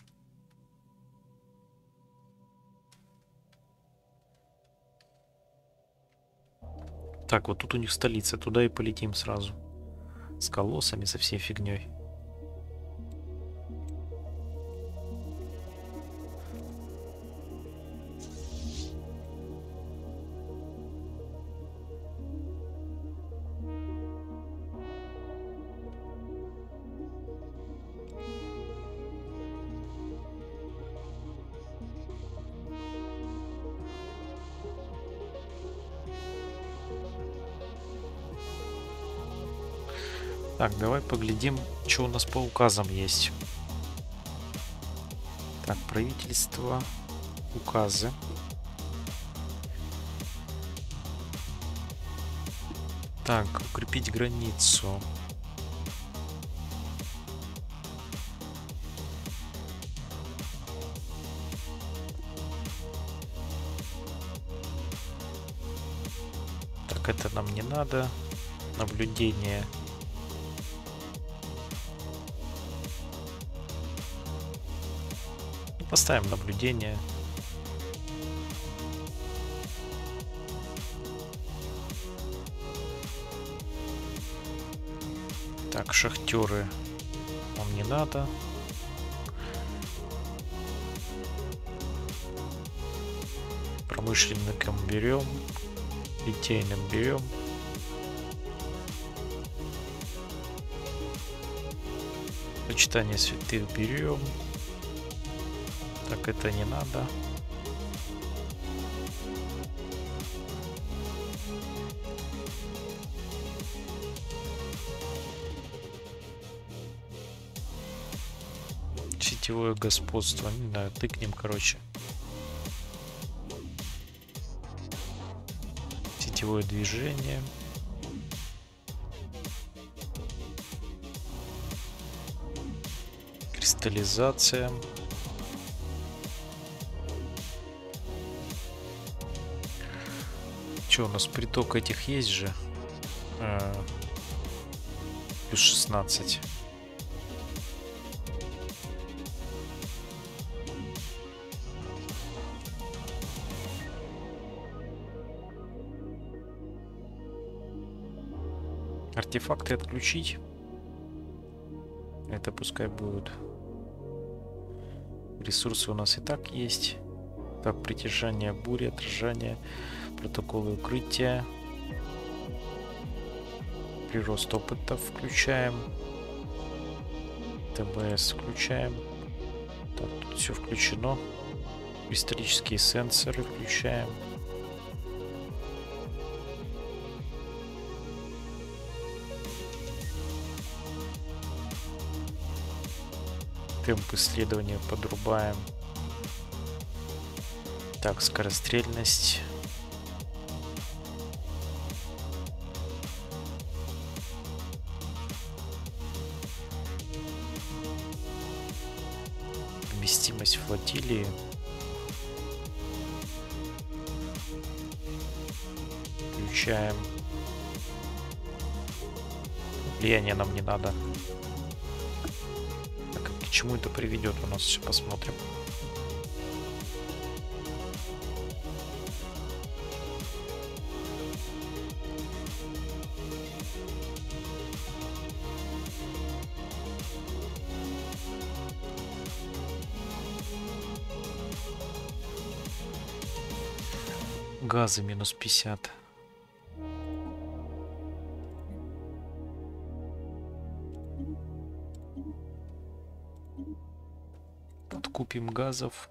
Так, вот тут у них столица, туда и полетим сразу. С колоссами, со всей фигней. Так, давай поглядим, что у нас по указам есть. Так, правительство, указы. Так, укрепить границу. Так, это нам не надо. Наблюдение. Поставим наблюдение. Так, шахтеры нам не надо. Промышленникам берем. Литейным берем. Почитание святых берем. Так, это не надо. Сетевое господство. Не знаю, тыкнем, короче. Сетевое движение. Кристаллизация. Что у нас, приток этих есть же? А, плюс шестнадцать. Артефакты отключить. Это пускай будут. Ресурсы у нас и так есть. Так, притяжение бури, отражение, протоколы укрытия. Прирост опыта включаем. ТБС включаем. Так, тут все включено. Исторические сенсоры включаем. Темп исследования подрубаем. Так, скорострельность. Вместимость флотилии. Включаем. Влияние нам не надо. К чему это приведет, у нас все посмотрим. Газы минус пятьдесят. Купим газов.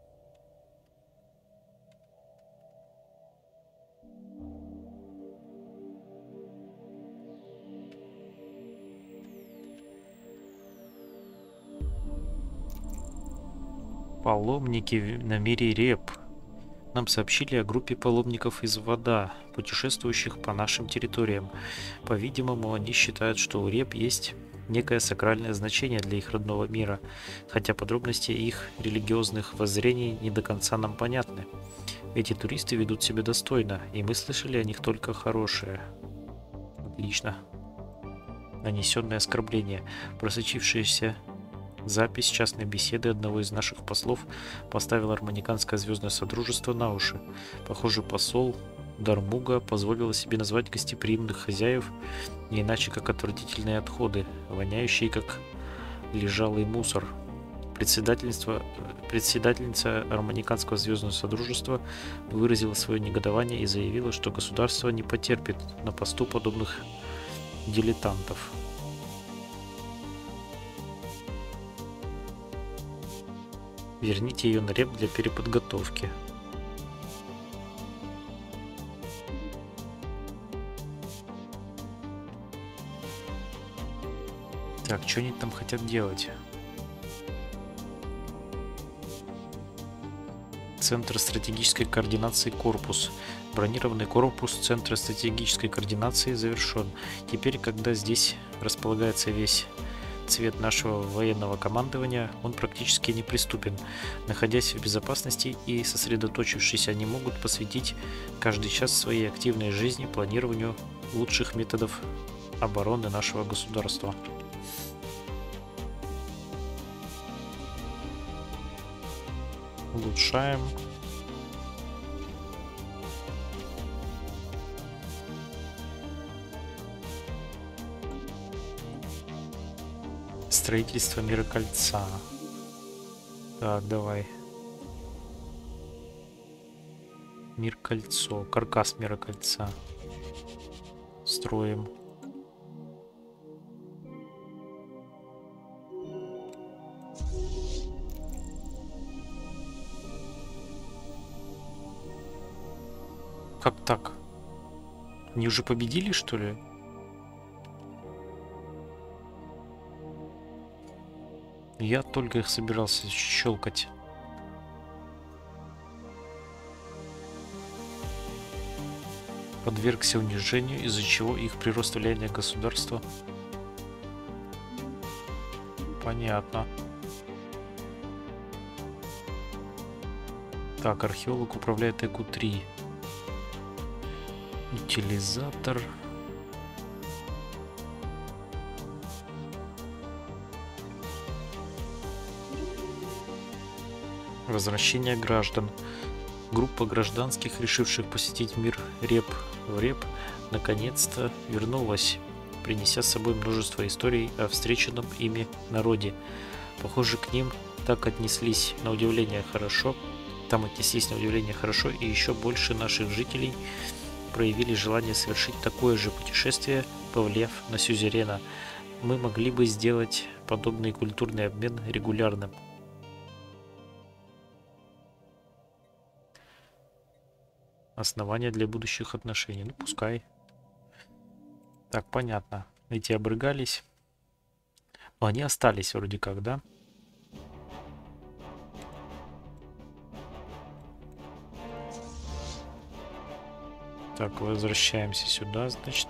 Паломники на мире Реп. Нам сообщили о группе паломников из Вода, путешествующих по нашим территориям. По-видимому, они считают, что у Реп есть некое сакральное значение для их родного мира, хотя подробности их религиозных воззрений не до конца нам понятны. Эти туристы ведут себя достойно, и мы слышали о них только хорошее. Отлично. Нанесенное оскорбление. Просочившаяся запись частной беседы одного из наших послов поставила Арманиканское звездное содружество на уши. Похоже, посол Дармуга позволила себе назвать гостеприимных хозяев не иначе, как отвратительные отходы, воняющие как лежалый мусор. Председательство, председательница Арманиканского звездного содружества выразила свое негодование и заявила, что государство не потерпит на посту подобных дилетантов. Верните ее на Реп для переподготовки. Так, что они там хотят делать? Центр стратегической координации корпус. Бронированный корпус Центра стратегической координации завершен. Теперь, когда здесь располагается весь цвет нашего военного командования, он практически неприступен. Находясь в безопасности и сосредоточившись, они могут посвятить каждый час своей активной жизни планированию лучших методов обороны нашего государства. Улучшаем. Строительство мира кольца. Так, давай. Мир кольцо. Каркас мира кольца. Строим. Как так? Они уже победили, что ли? Я только их собирался щелкать. Подвергся унижению, из-за чего их прирост влияния государства. Понятно. Так, археолог управляет Эку три. Утилизатор. Возвращение граждан. Группа гражданских, решивших посетить мир Реп в Реп, наконец-то вернулась, принеся с собой множество историй о встреченном ими народе. Похоже, к ним так отнеслись на удивление хорошо. Там отнеслись на удивление хорошо, и еще больше наших жителей проявили желание совершить такое же путешествие, повлияв на сюзерена. Мы могли бы сделать подобный культурный обмен регулярным. Основания для будущих отношений. Ну, пускай. Так, понятно. Эти обрыгались. Но они остались вроде как, да? Так, возвращаемся сюда, значит.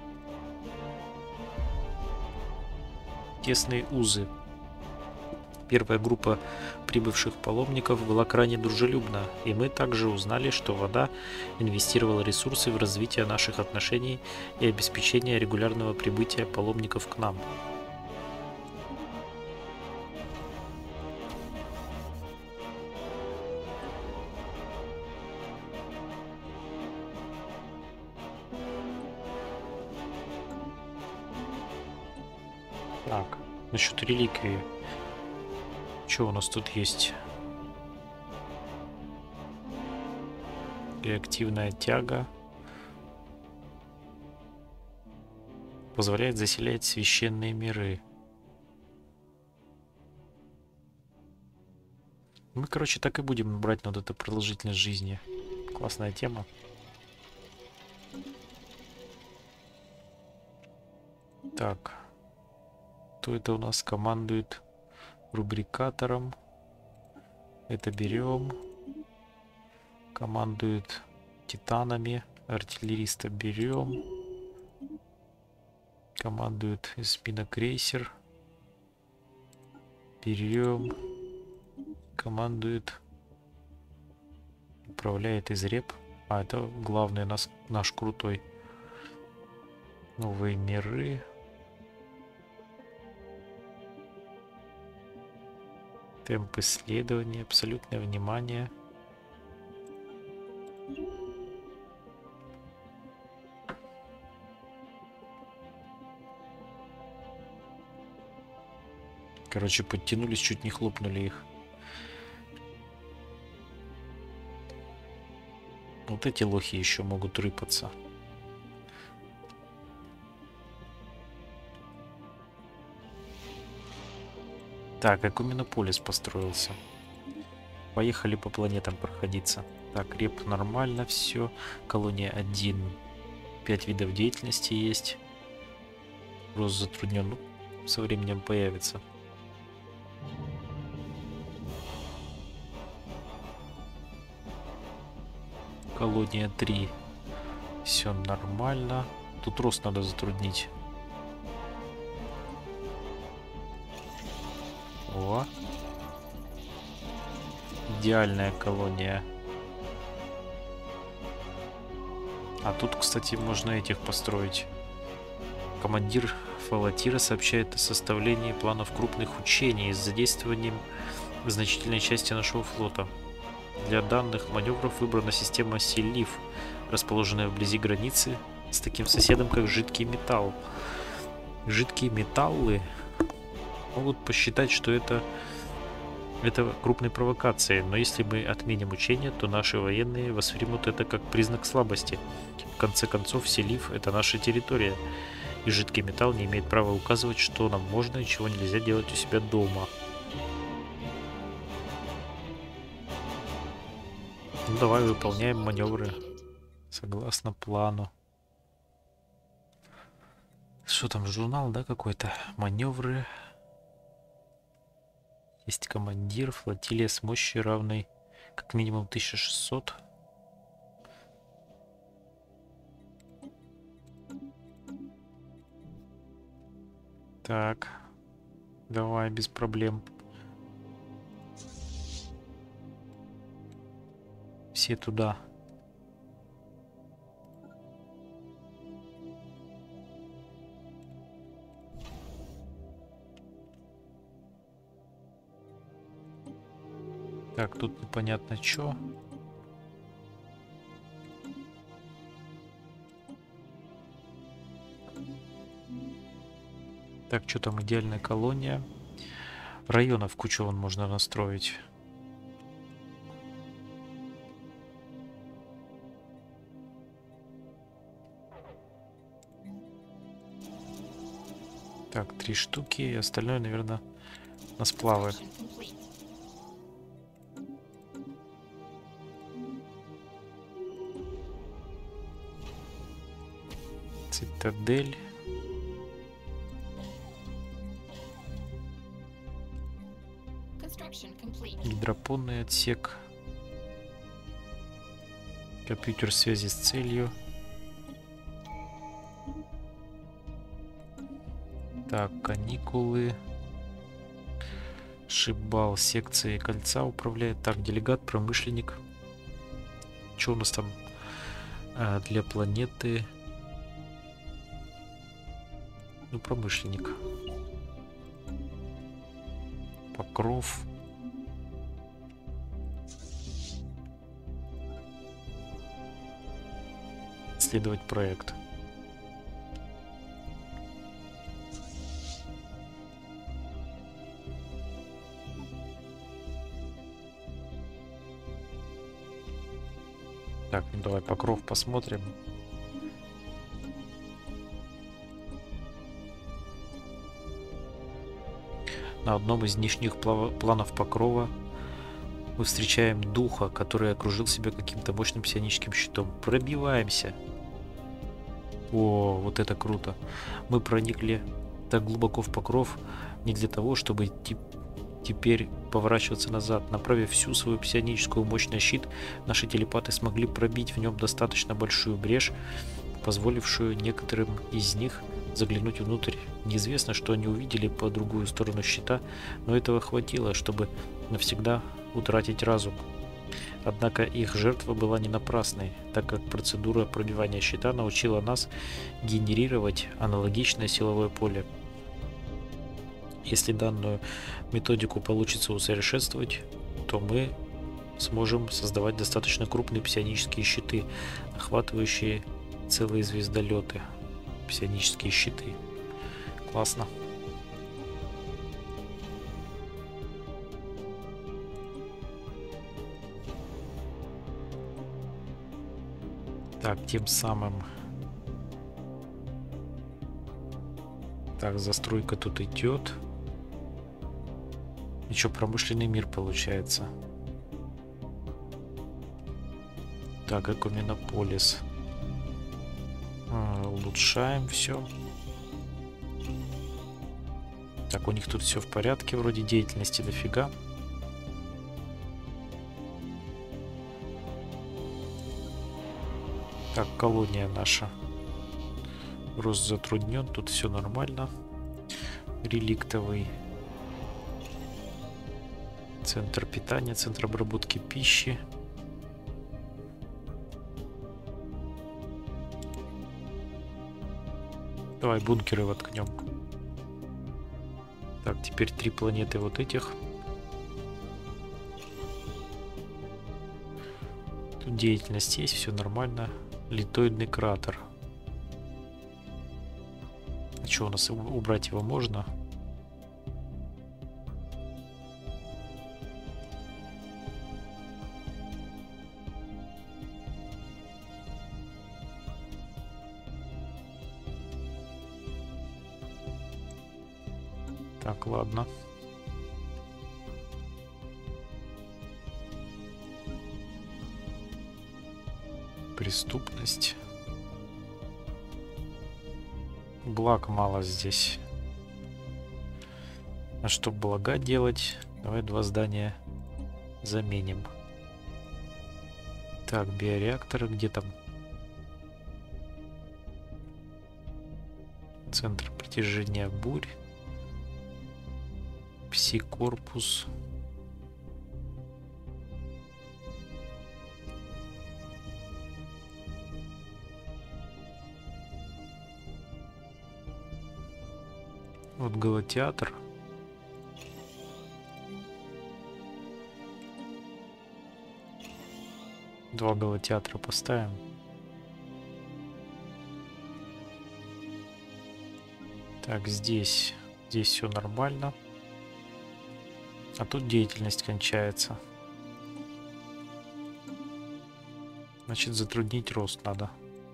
Тесные узы. Первая группа прибывших паломников была крайне дружелюбна, и мы также узнали, что вода инвестировала ресурсы в развитие наших отношений и обеспечение регулярного прибытия паломников к нам. Так, насчет реликвии. Что у нас тут есть? Реактивная тяга. Позволяет заселять священные миры. Мы, короче, так и будем брать на вот эту продолжительность жизни. Классная тема. Так. Кто это у нас командует рубрикатором? Это берем. Командует титанами. Артиллериста берем. Командует эсминокрейсер. Берем. Командует. Управляет из реп. А, это главный наш, наш крутой. Новые миры. Темп исследования, абсолютное внимание. Короче, подтянулись, чуть не хлопнули их. Вот эти лохи еще могут рыпаться. Так, Экуменополис построился. Поехали по планетам проходиться. Так, реп нормально все. Колония один. Пять видов деятельности есть. Рост затруднен. Ну, со временем появится. Колония три. Все нормально. Тут рост надо затруднить. идеальная колония. А тут, кстати, можно этих построить. Командир Фалатира сообщает о составлении планов крупных учений с задействованием значительной части нашего флота. Для данных маневров выбрана система Селиф, расположенная вблизи границы с таким соседом, как жидкий металл. Жидкие металлы могут посчитать, что это, это крупной провокацией, но если мы отменим учения, то наши военные воспримут это как признак слабости. В конце концов, Селиф — это наша территория, и жидкий металл не имеет права указывать, что нам можно и чего нельзя делать у себя дома. Ну, давай выполняем маневры согласно плану. Что там, журнал, да, какой-то? Маневры. Есть командир, флотилия с мощью равной как минимум тысяча шестьсот. Так, давай, без проблем. Все туда. Так, тут непонятно что. Так, что там, идеальная колония. Районов кучу вон можно настроить. Так, три штуки. Остальное, наверное, на сплавы. Цитадель. Гидропонный отсек. Компьютер связи с целью. Так, каникулы. Шибал секции кольца управляет. Так, делегат, промышленник. Что у нас там а, для планеты? Ну, промышленник. Покров. Исследовать проект. Так, ну давай покров посмотрим. На одном из нижних планов покрова мы встречаем духа, который окружил себя каким-то мощным псионическим щитом. Пробиваемся. О, вот это круто. Мы проникли так глубоко в покров не для того, чтобы теперь поворачиваться назад. Направив всю свою псионическую мощь на щит, наши телепаты смогли пробить в нем достаточно большую брешь, позволившую некоторым из них заглянуть внутрь. Неизвестно, что они увидели по другую сторону щита, но этого хватило, чтобы навсегда утратить разум. Однако их жертва была не напрасной, так как процедура пробивания щита научила нас генерировать аналогичное силовое поле. Если данную методику получится усовершенствовать, то мы сможем создавать достаточно крупные псионические щиты, охватывающие целые звездолеты. Псионические щиты. Классно. Так, тем самым... Так, застройка тут идет. Еще промышленный мир получается. Так, Экоминополис. А, улучшаем все. Так, у них тут все в порядке, вроде деятельности дофига. Так, колония наша. Рост затруднен, тут все нормально. Реликтовый Центр питания, центр обработки пищи. Давай бункеры воткнем. Так, теперь три планеты вот этих. Тут деятельность есть, все нормально. Литоидный кратер. А что, у нас убрать его можно? Так, ладно. Преступность. Благ мало здесь. А чтобы блага делать, давай два здания заменим. Так, биореакторы, где там? Центр притяжения бурь. Пси-корпус. Вот голотеатр. Два голотеатра поставим. Так, здесь. Здесь все нормально. А тут деятельность кончается. Значит, затруднить рост надо.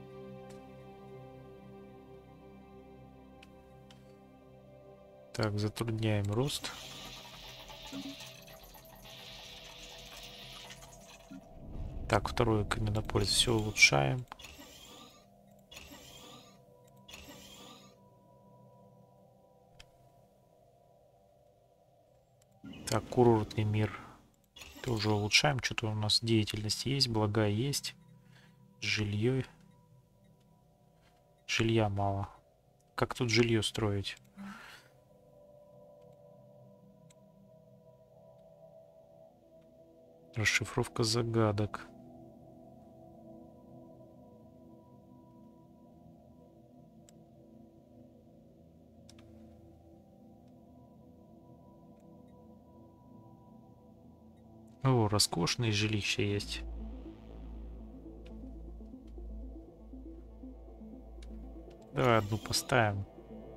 Так, затрудняем рост. Так, второй каменнополис все улучшаем. Так, курортный мир тоже улучшаем. Что-то у нас деятельность есть, блага есть. Жилье. Жилья мало. Как тут жилье строить? Расшифровка загадок. О, роскошные жилища есть. Давай одну поставим.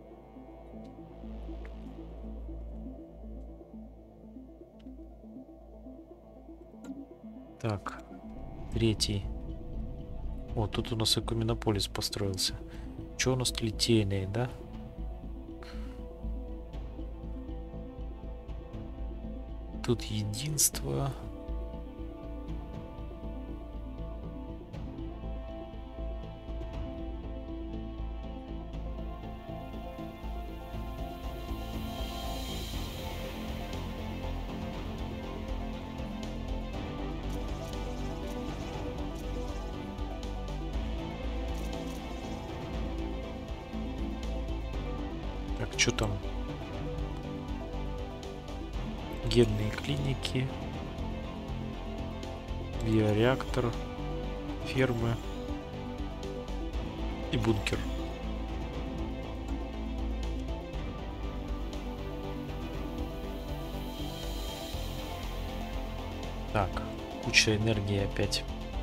Так, третий. О, тут у нас и каменнополис построился. Что у нас литейные, да? Тут единство. Так, что там? Генные клиники, биореактор, фермы и бункер. Так, куча энергии опять.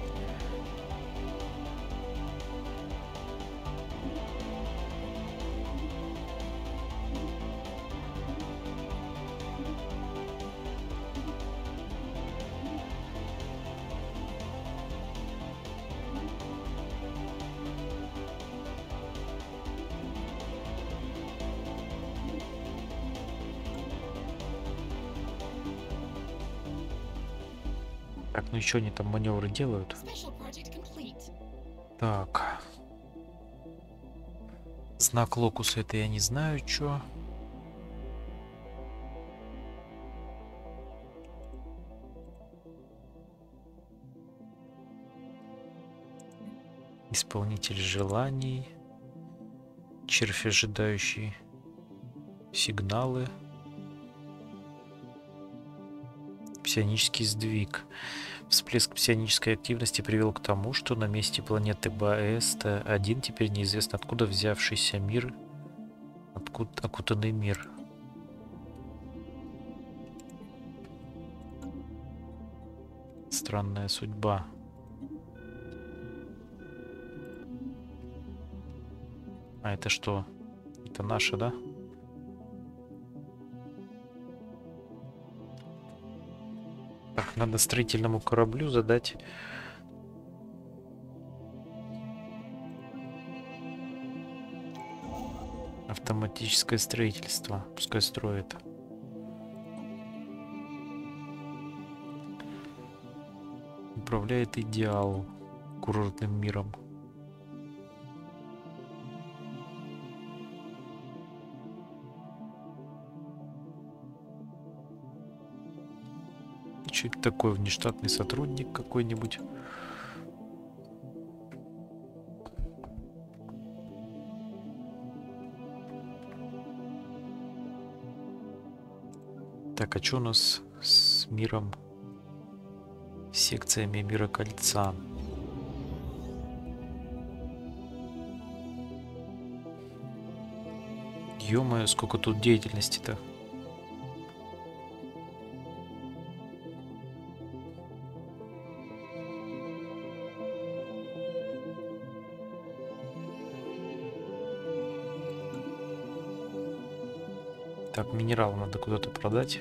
Так, ну еще они там маневры делают. Так. Знак локуса, это я не знаю, что. Исполнитель желаний. Червь, ожидающий сигналы. Псионический сдвиг. Всплеск псионической активности привел к тому, что на месте планеты Баэста один теперь неизвестно откуда взявшийся мир, откуда окутанный мир. Странная судьба. А это что? Это наша, да? Так, надо строительному кораблю задать. Автоматическое строительство. Пускай строит. Управляет Идеал курортным миром. Чуть такой внештатный сотрудник какой-нибудь. Так, а что у нас с миром? Секциями мира кольца. Ё-моё, сколько тут деятельности-то. Так, минерал надо куда-то продать.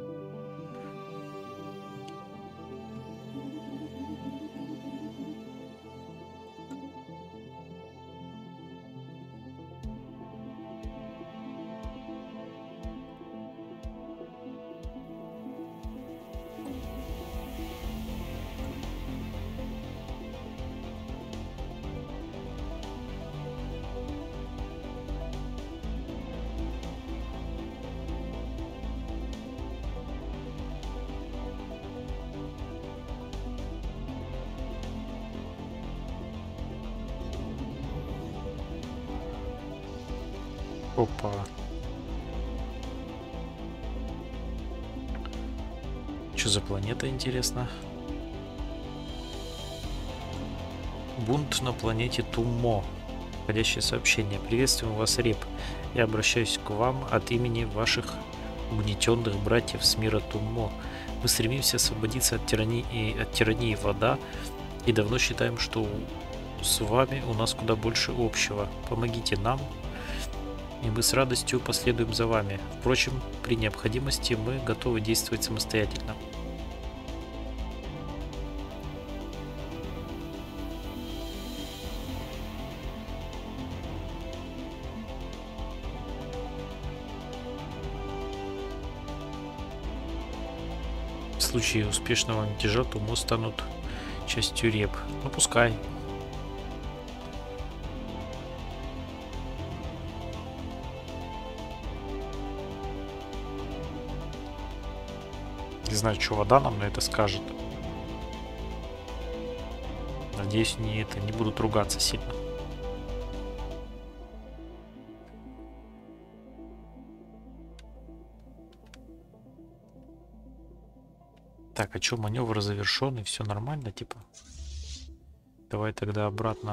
Опа. Что за планета, интересно? Бунт на планете Туммо. Входящее сообщение. Приветствуем вас, Реп. Я обращаюсь к вам от имени ваших угнетенных братьев с мира Туммо. Мы стремимся освободиться от тирании, от тирании вода и давно считаем, что с вами у нас куда больше общего. Помогите нам, и мы с радостью последуем за вами. Впрочем, при необходимости мы готовы действовать самостоятельно. В случае успешного мятежа Туммо станут частью Реп. Ну пускай. Не знаю, что вода нам на это скажет. Надеюсь, не это не будут ругаться сильно. Так, а что, маневр завершен и все нормально, типа? Давай тогда обратно.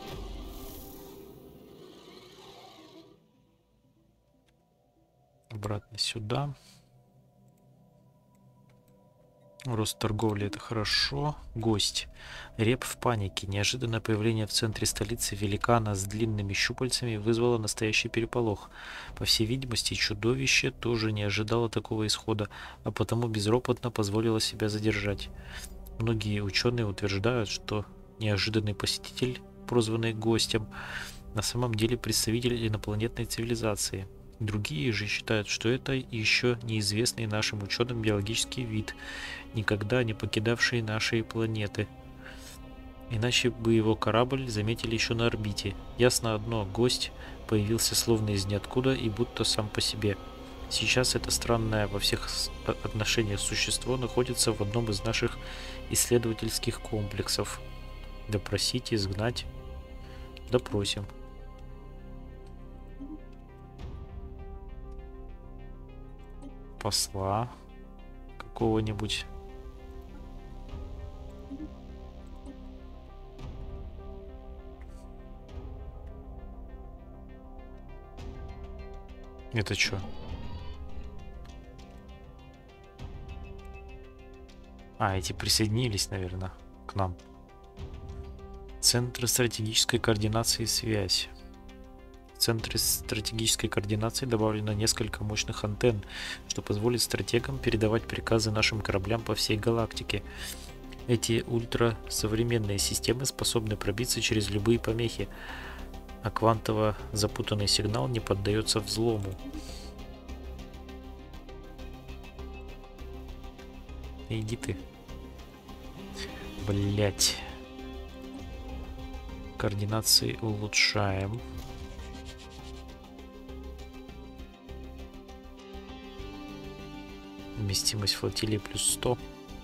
Обратно сюда. Рост торговли — это хорошо. Гость. Реп в панике. Неожиданное появление в центре столицы великана с длинными щупальцами вызвало настоящий переполох. По всей видимости, чудовище тоже не ожидало такого исхода, а потому безропотно позволило себя задержать. Многие ученые утверждают, что неожиданный посетитель, прозванный гостем, на самом деле представитель инопланетной цивилизации. Другие же считают, что это еще неизвестный нашим ученым биологический вид, никогда не покидавший нашей планеты. Иначе бы его корабль заметили еще на орбите. Ясно одно, гость появился словно из ниоткуда и будто сам по себе. Сейчас это странное во всех отношениях существо находится в одном из наших исследовательских комплексов. Допросить, изгнать. Допросим. Посла какого-нибудь. Это что? А, эти присоединились, наверное, к нам. Центр стратегической координации и связь. В центре стратегической координации добавлено несколько мощных антенн, что позволит стратегам передавать приказы нашим кораблям по всей галактике. Эти ультрасовременные системы способны пробиться через любые помехи, а квантово запутанный сигнал не поддается взлому. Иди ты. Блять. Координации улучшаем. Вместимость флотилии плюс сто.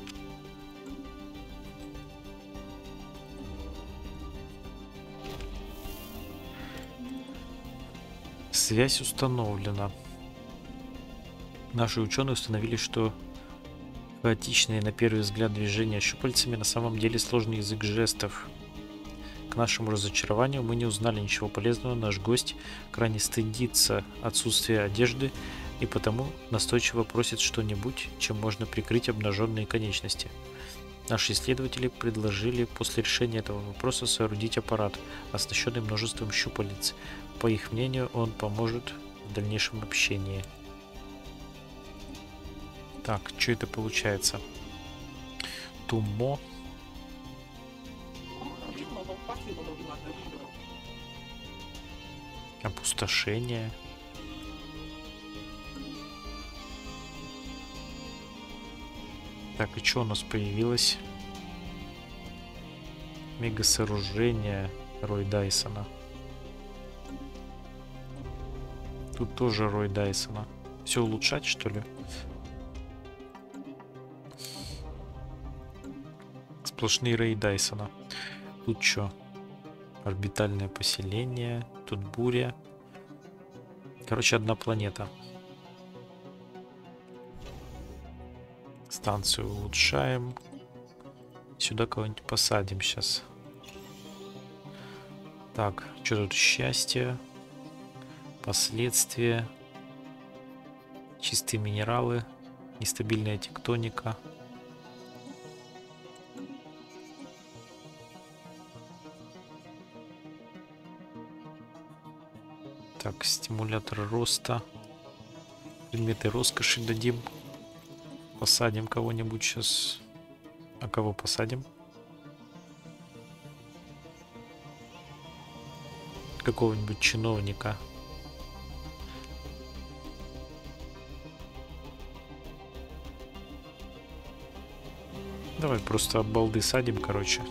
Связь установлена. Наши ученые установили, что хаотичные на первый взгляд движения щупальцами на самом деле сложный язык жестов. К нашему разочарованию мы не узнали ничего полезного. Наш гость крайне стыдится отсутствия одежды и потому настойчиво просит что-нибудь, чем можно прикрыть обнаженные конечности. Наши исследователи предложили после решения этого вопроса соорудить аппарат, оснащенный множеством щупалец. По их мнению, он поможет в дальнейшем общении. Так, что это получается? Тумо. Опустошение. Так, и что у нас появилось? Мега-сооружение Рой Дайсона. Тут тоже Рой Дайсона. Все улучшать, что ли? Сплошные Рой Дайсона. Тут что? Орбитальное поселение. Тут буря. Короче, одна планета. Станцию улучшаем. Сюда кого-нибудь посадим сейчас. Так, что тут? Счастье. Последствия. Чистые минералы. Нестабильная тектоника. Так, стимулятор роста. Предметы роскоши дадим. Посадим кого-нибудь сейчас. А кого посадим? Какого-нибудь чиновника. Давай просто от балды садим, короче.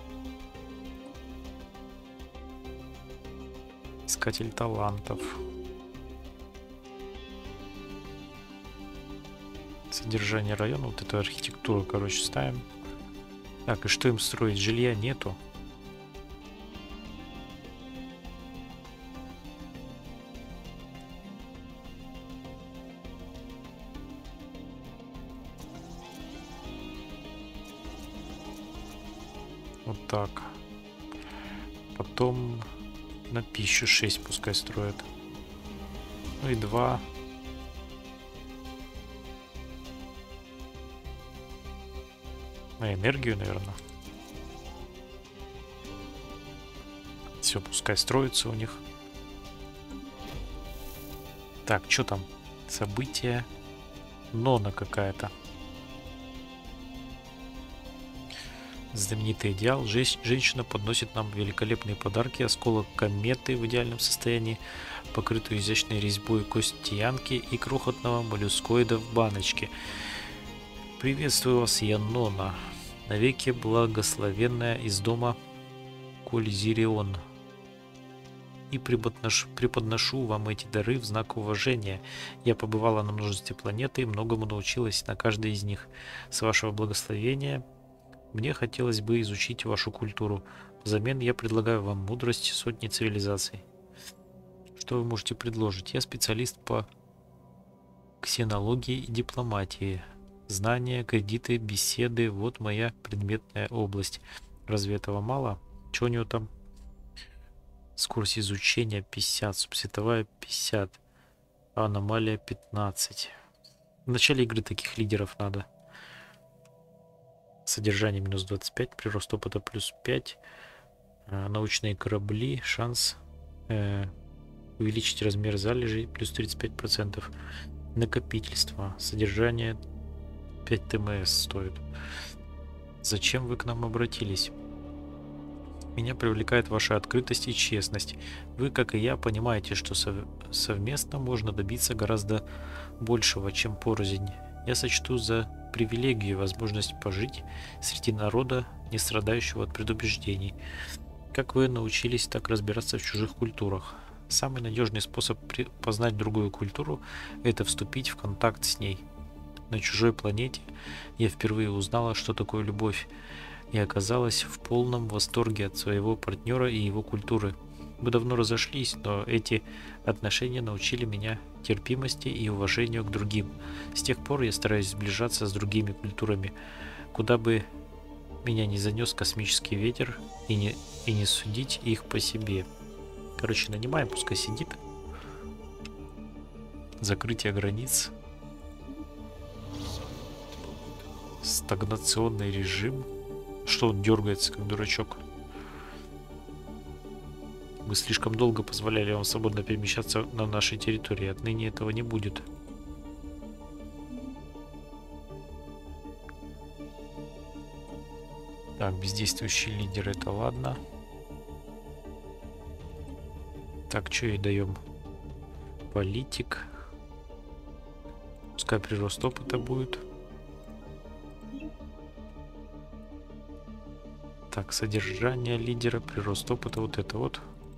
Искатель талантов. Содержание района. Вот эту архитектуру, короче, ставим. Так, и что им строить? Жилья нету. Вот так. Потом на пищу шесть пускай строят. Ну и два. На энергию, наверное. Все, пускай строится у них. Так, что там? События. Нона какая-то. Знаменитый идеал. Женщина подносит нам великолепные подарки. Осколок кометы в идеальном состоянии, покрытую изящной резьбой кости янки и крохотного моллюскоида в баночке. Приветствую вас, я Нона. Навеки благословенная из дома Кользирион. И преподношу, преподношу вам эти дары в знак уважения. Я побывала на множестве планет и многому научилась на каждой из них. С вашего благословения мне хотелось бы изучить вашу культуру. Взамен я предлагаю вам мудрость сотни цивилизаций. Что вы можете предложить? Я специалист по ксенологии и дипломатии. Знания, кредиты, беседы. Вот моя предметная область. Разве этого мало? Что у него там? Скорость изучения пятьдесят, субсветовая пятьдесят. Аномалия пятнадцать. В начале игры таких лидеров надо. Содержание минус двадцать пять, прирост опыта плюс пять, э, научные корабли, шанс э, увеличить размер залежей плюс тридцать пять процентов, накопительство, содержание пять ТМС стоит. Зачем вы к нам обратились? Меня привлекает ваша открытость и честность. Вы, как и я, понимаете, что сов совместно можно добиться гораздо большего, чем порознь. Я сочту за привилегию возможность пожить среди народа, не страдающего от предубеждений. Как вы научились так разбираться в чужих культурах? Самый надежный способ познать другую культуру – это вступить в контакт с ней. На чужой планете я впервые узнала, что такое любовь, и оказалась в полном восторге от своего партнера и его культуры. Мы давно разошлись, но эти отношения научили меня терпимости и уважению к другим. С тех пор я стараюсь сближаться с другими культурами, куда бы меня не занес космический ветер, и не, и не судить их по себе. Короче, нанимаем, пускай сидит. Закрытие границ. Стагнационный режим. Что он дергается, как дурачок? Мы слишком долго позволяли вам свободно перемещаться на нашей территории. Отныне этого не будет. Так, бездействующий лидер, это ладно. Так, что ей даем? Политик. Пускай прирост опыта будет. Так, содержание лидера, прирост опыта, вот это вот.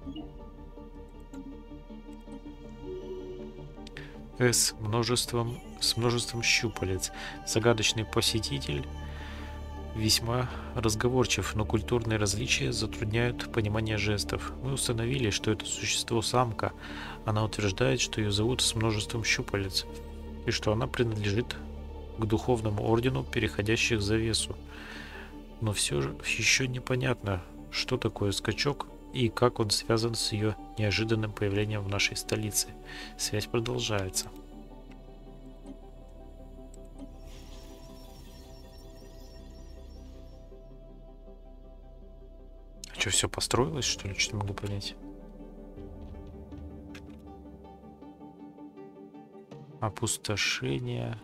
С множеством, с множеством щупалец. Загадочный посетитель весьма разговорчив, но культурные различия затрудняют понимание жестов. Мы установили, что это существо самка. Она утверждает, что ее зовут с множеством щупалец, и что она принадлежит к духовному ордену переходящих завесу. Но все же еще непонятно, что такое скачок и как он связан с ее неожиданным появлением в нашей столице. Связь продолжается. А что, все построилось, что ли? Что не могу понять. Опустошение.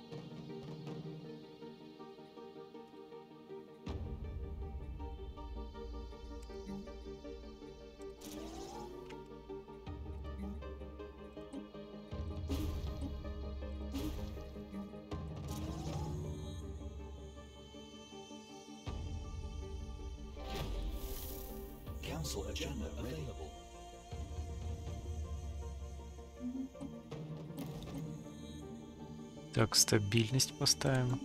Так, стабильность поставим.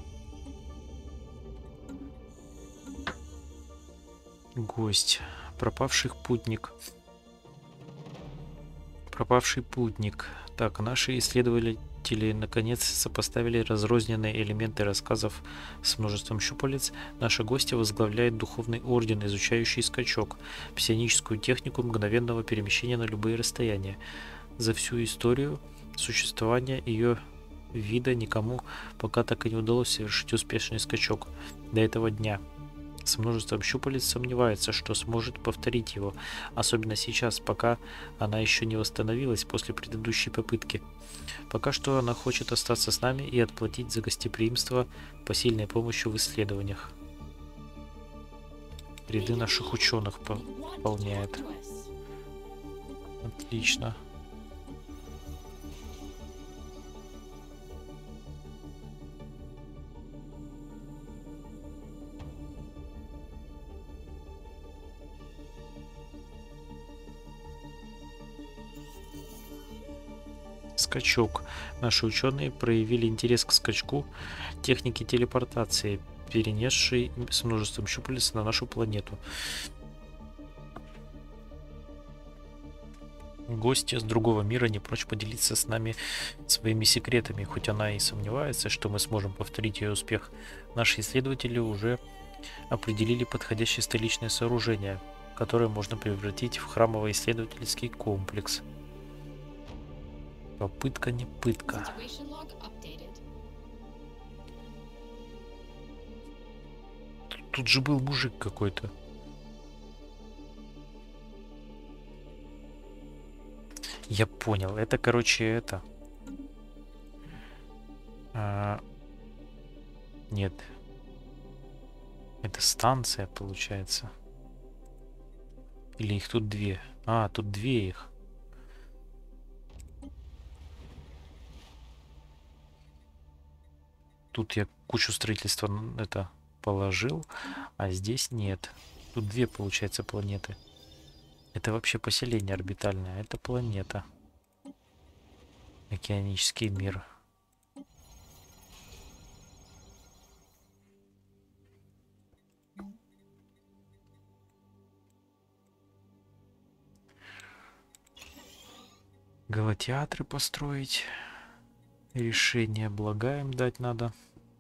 Гость. Пропавший путник. Пропавший путник. Так, наши исследователи наконец сопоставили разрозненные элементы рассказов с множеством щупалец. Наша гостья возглавляет духовный орден, изучающий скачок, псионическую технику мгновенного перемещения на любые расстояния. За всю историю существования ее вида никому пока так и не удалось совершить успешный скачок до этого дня. С множеством щупалец сомневается, что сможет повторить его, особенно сейчас, пока она еще не восстановилась после предыдущей попытки. Пока что она хочет остаться с нами и отплатить за гостеприимство посильной помощью в исследованиях. Ряды наших ученых пополняет. Отлично. Скачок. Наши ученые проявили интерес к скачку техники телепортации, перенесшей с множеством щупалец на нашу планету. Гостья с другого мира не прочь поделиться с нами своими секретами, хоть она и сомневается, что мы сможем повторить ее успех. Наши исследователи уже определили подходящее столичное сооружение, которое можно превратить в храмово-исследовательский комплекс. Попытка не пытка. Тут, тут же был мужик какой-то. Я понял. Это, короче, это... А... Нет. Это станция, получается. Или их тут две? А, тут две их. Тут я кучу строительства это положил, а здесь нет. Тут две, получается, планеты. Это вообще поселение орбитальное, а это планета. Океанический мир. Галатеатры построить. Решение блага им дать надо.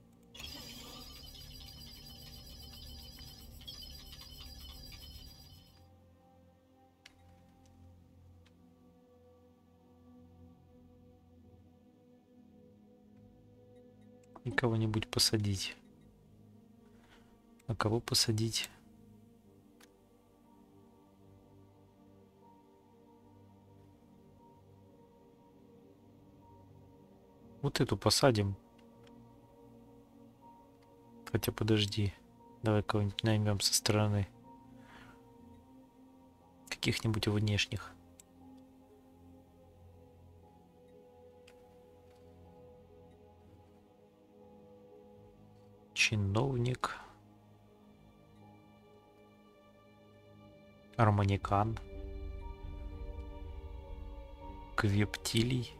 И кого-нибудь посадить. А кого посадить? Вот эту посадим. Хотя подожди. Давай кого-нибудь наймем со стороны. Каких-нибудь внешних. Чиновник. Арманикан. Квептилий.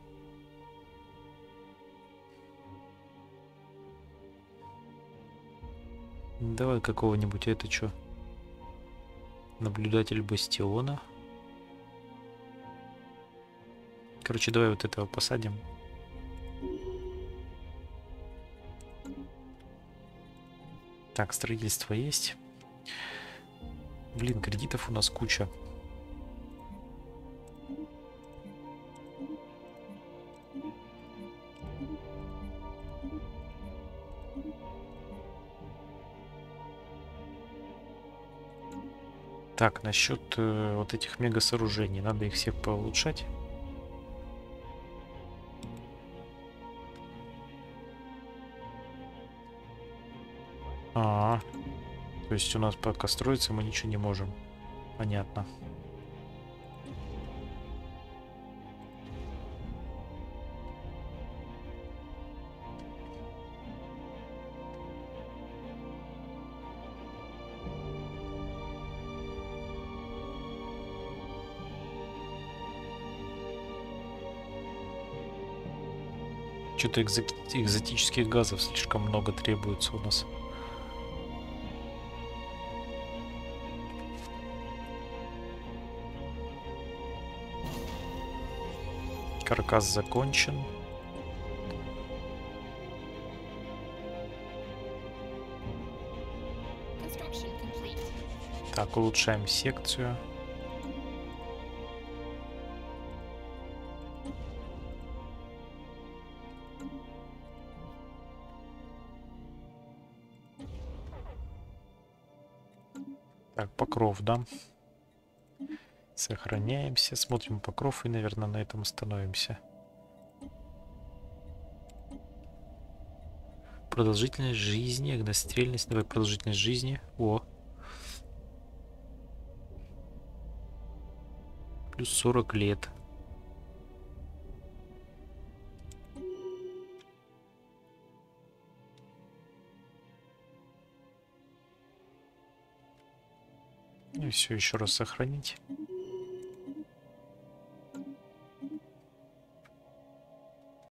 Давай какого-нибудь, это что? Наблюдатель бастиона. Короче, давай вот этого посадим. Так, строительство есть. Блин, кредитов у нас куча. Так, насчет э, вот этих мега сооружений. Надо их всех поулучшать. А, -а, а, то есть у нас пока строится, мы ничего не можем. Понятно. Что-то экзотических газов слишком много требуется у нас. Каркас закончен. Так, улучшаем секцию. Так, покров, да? Сохраняемся, смотрим покров и, наверное, на этом остановимся. Продолжительность жизни, огнестрельность, давай продолжительность жизни. О! Плюс сорок лет. И все, еще раз сохранить.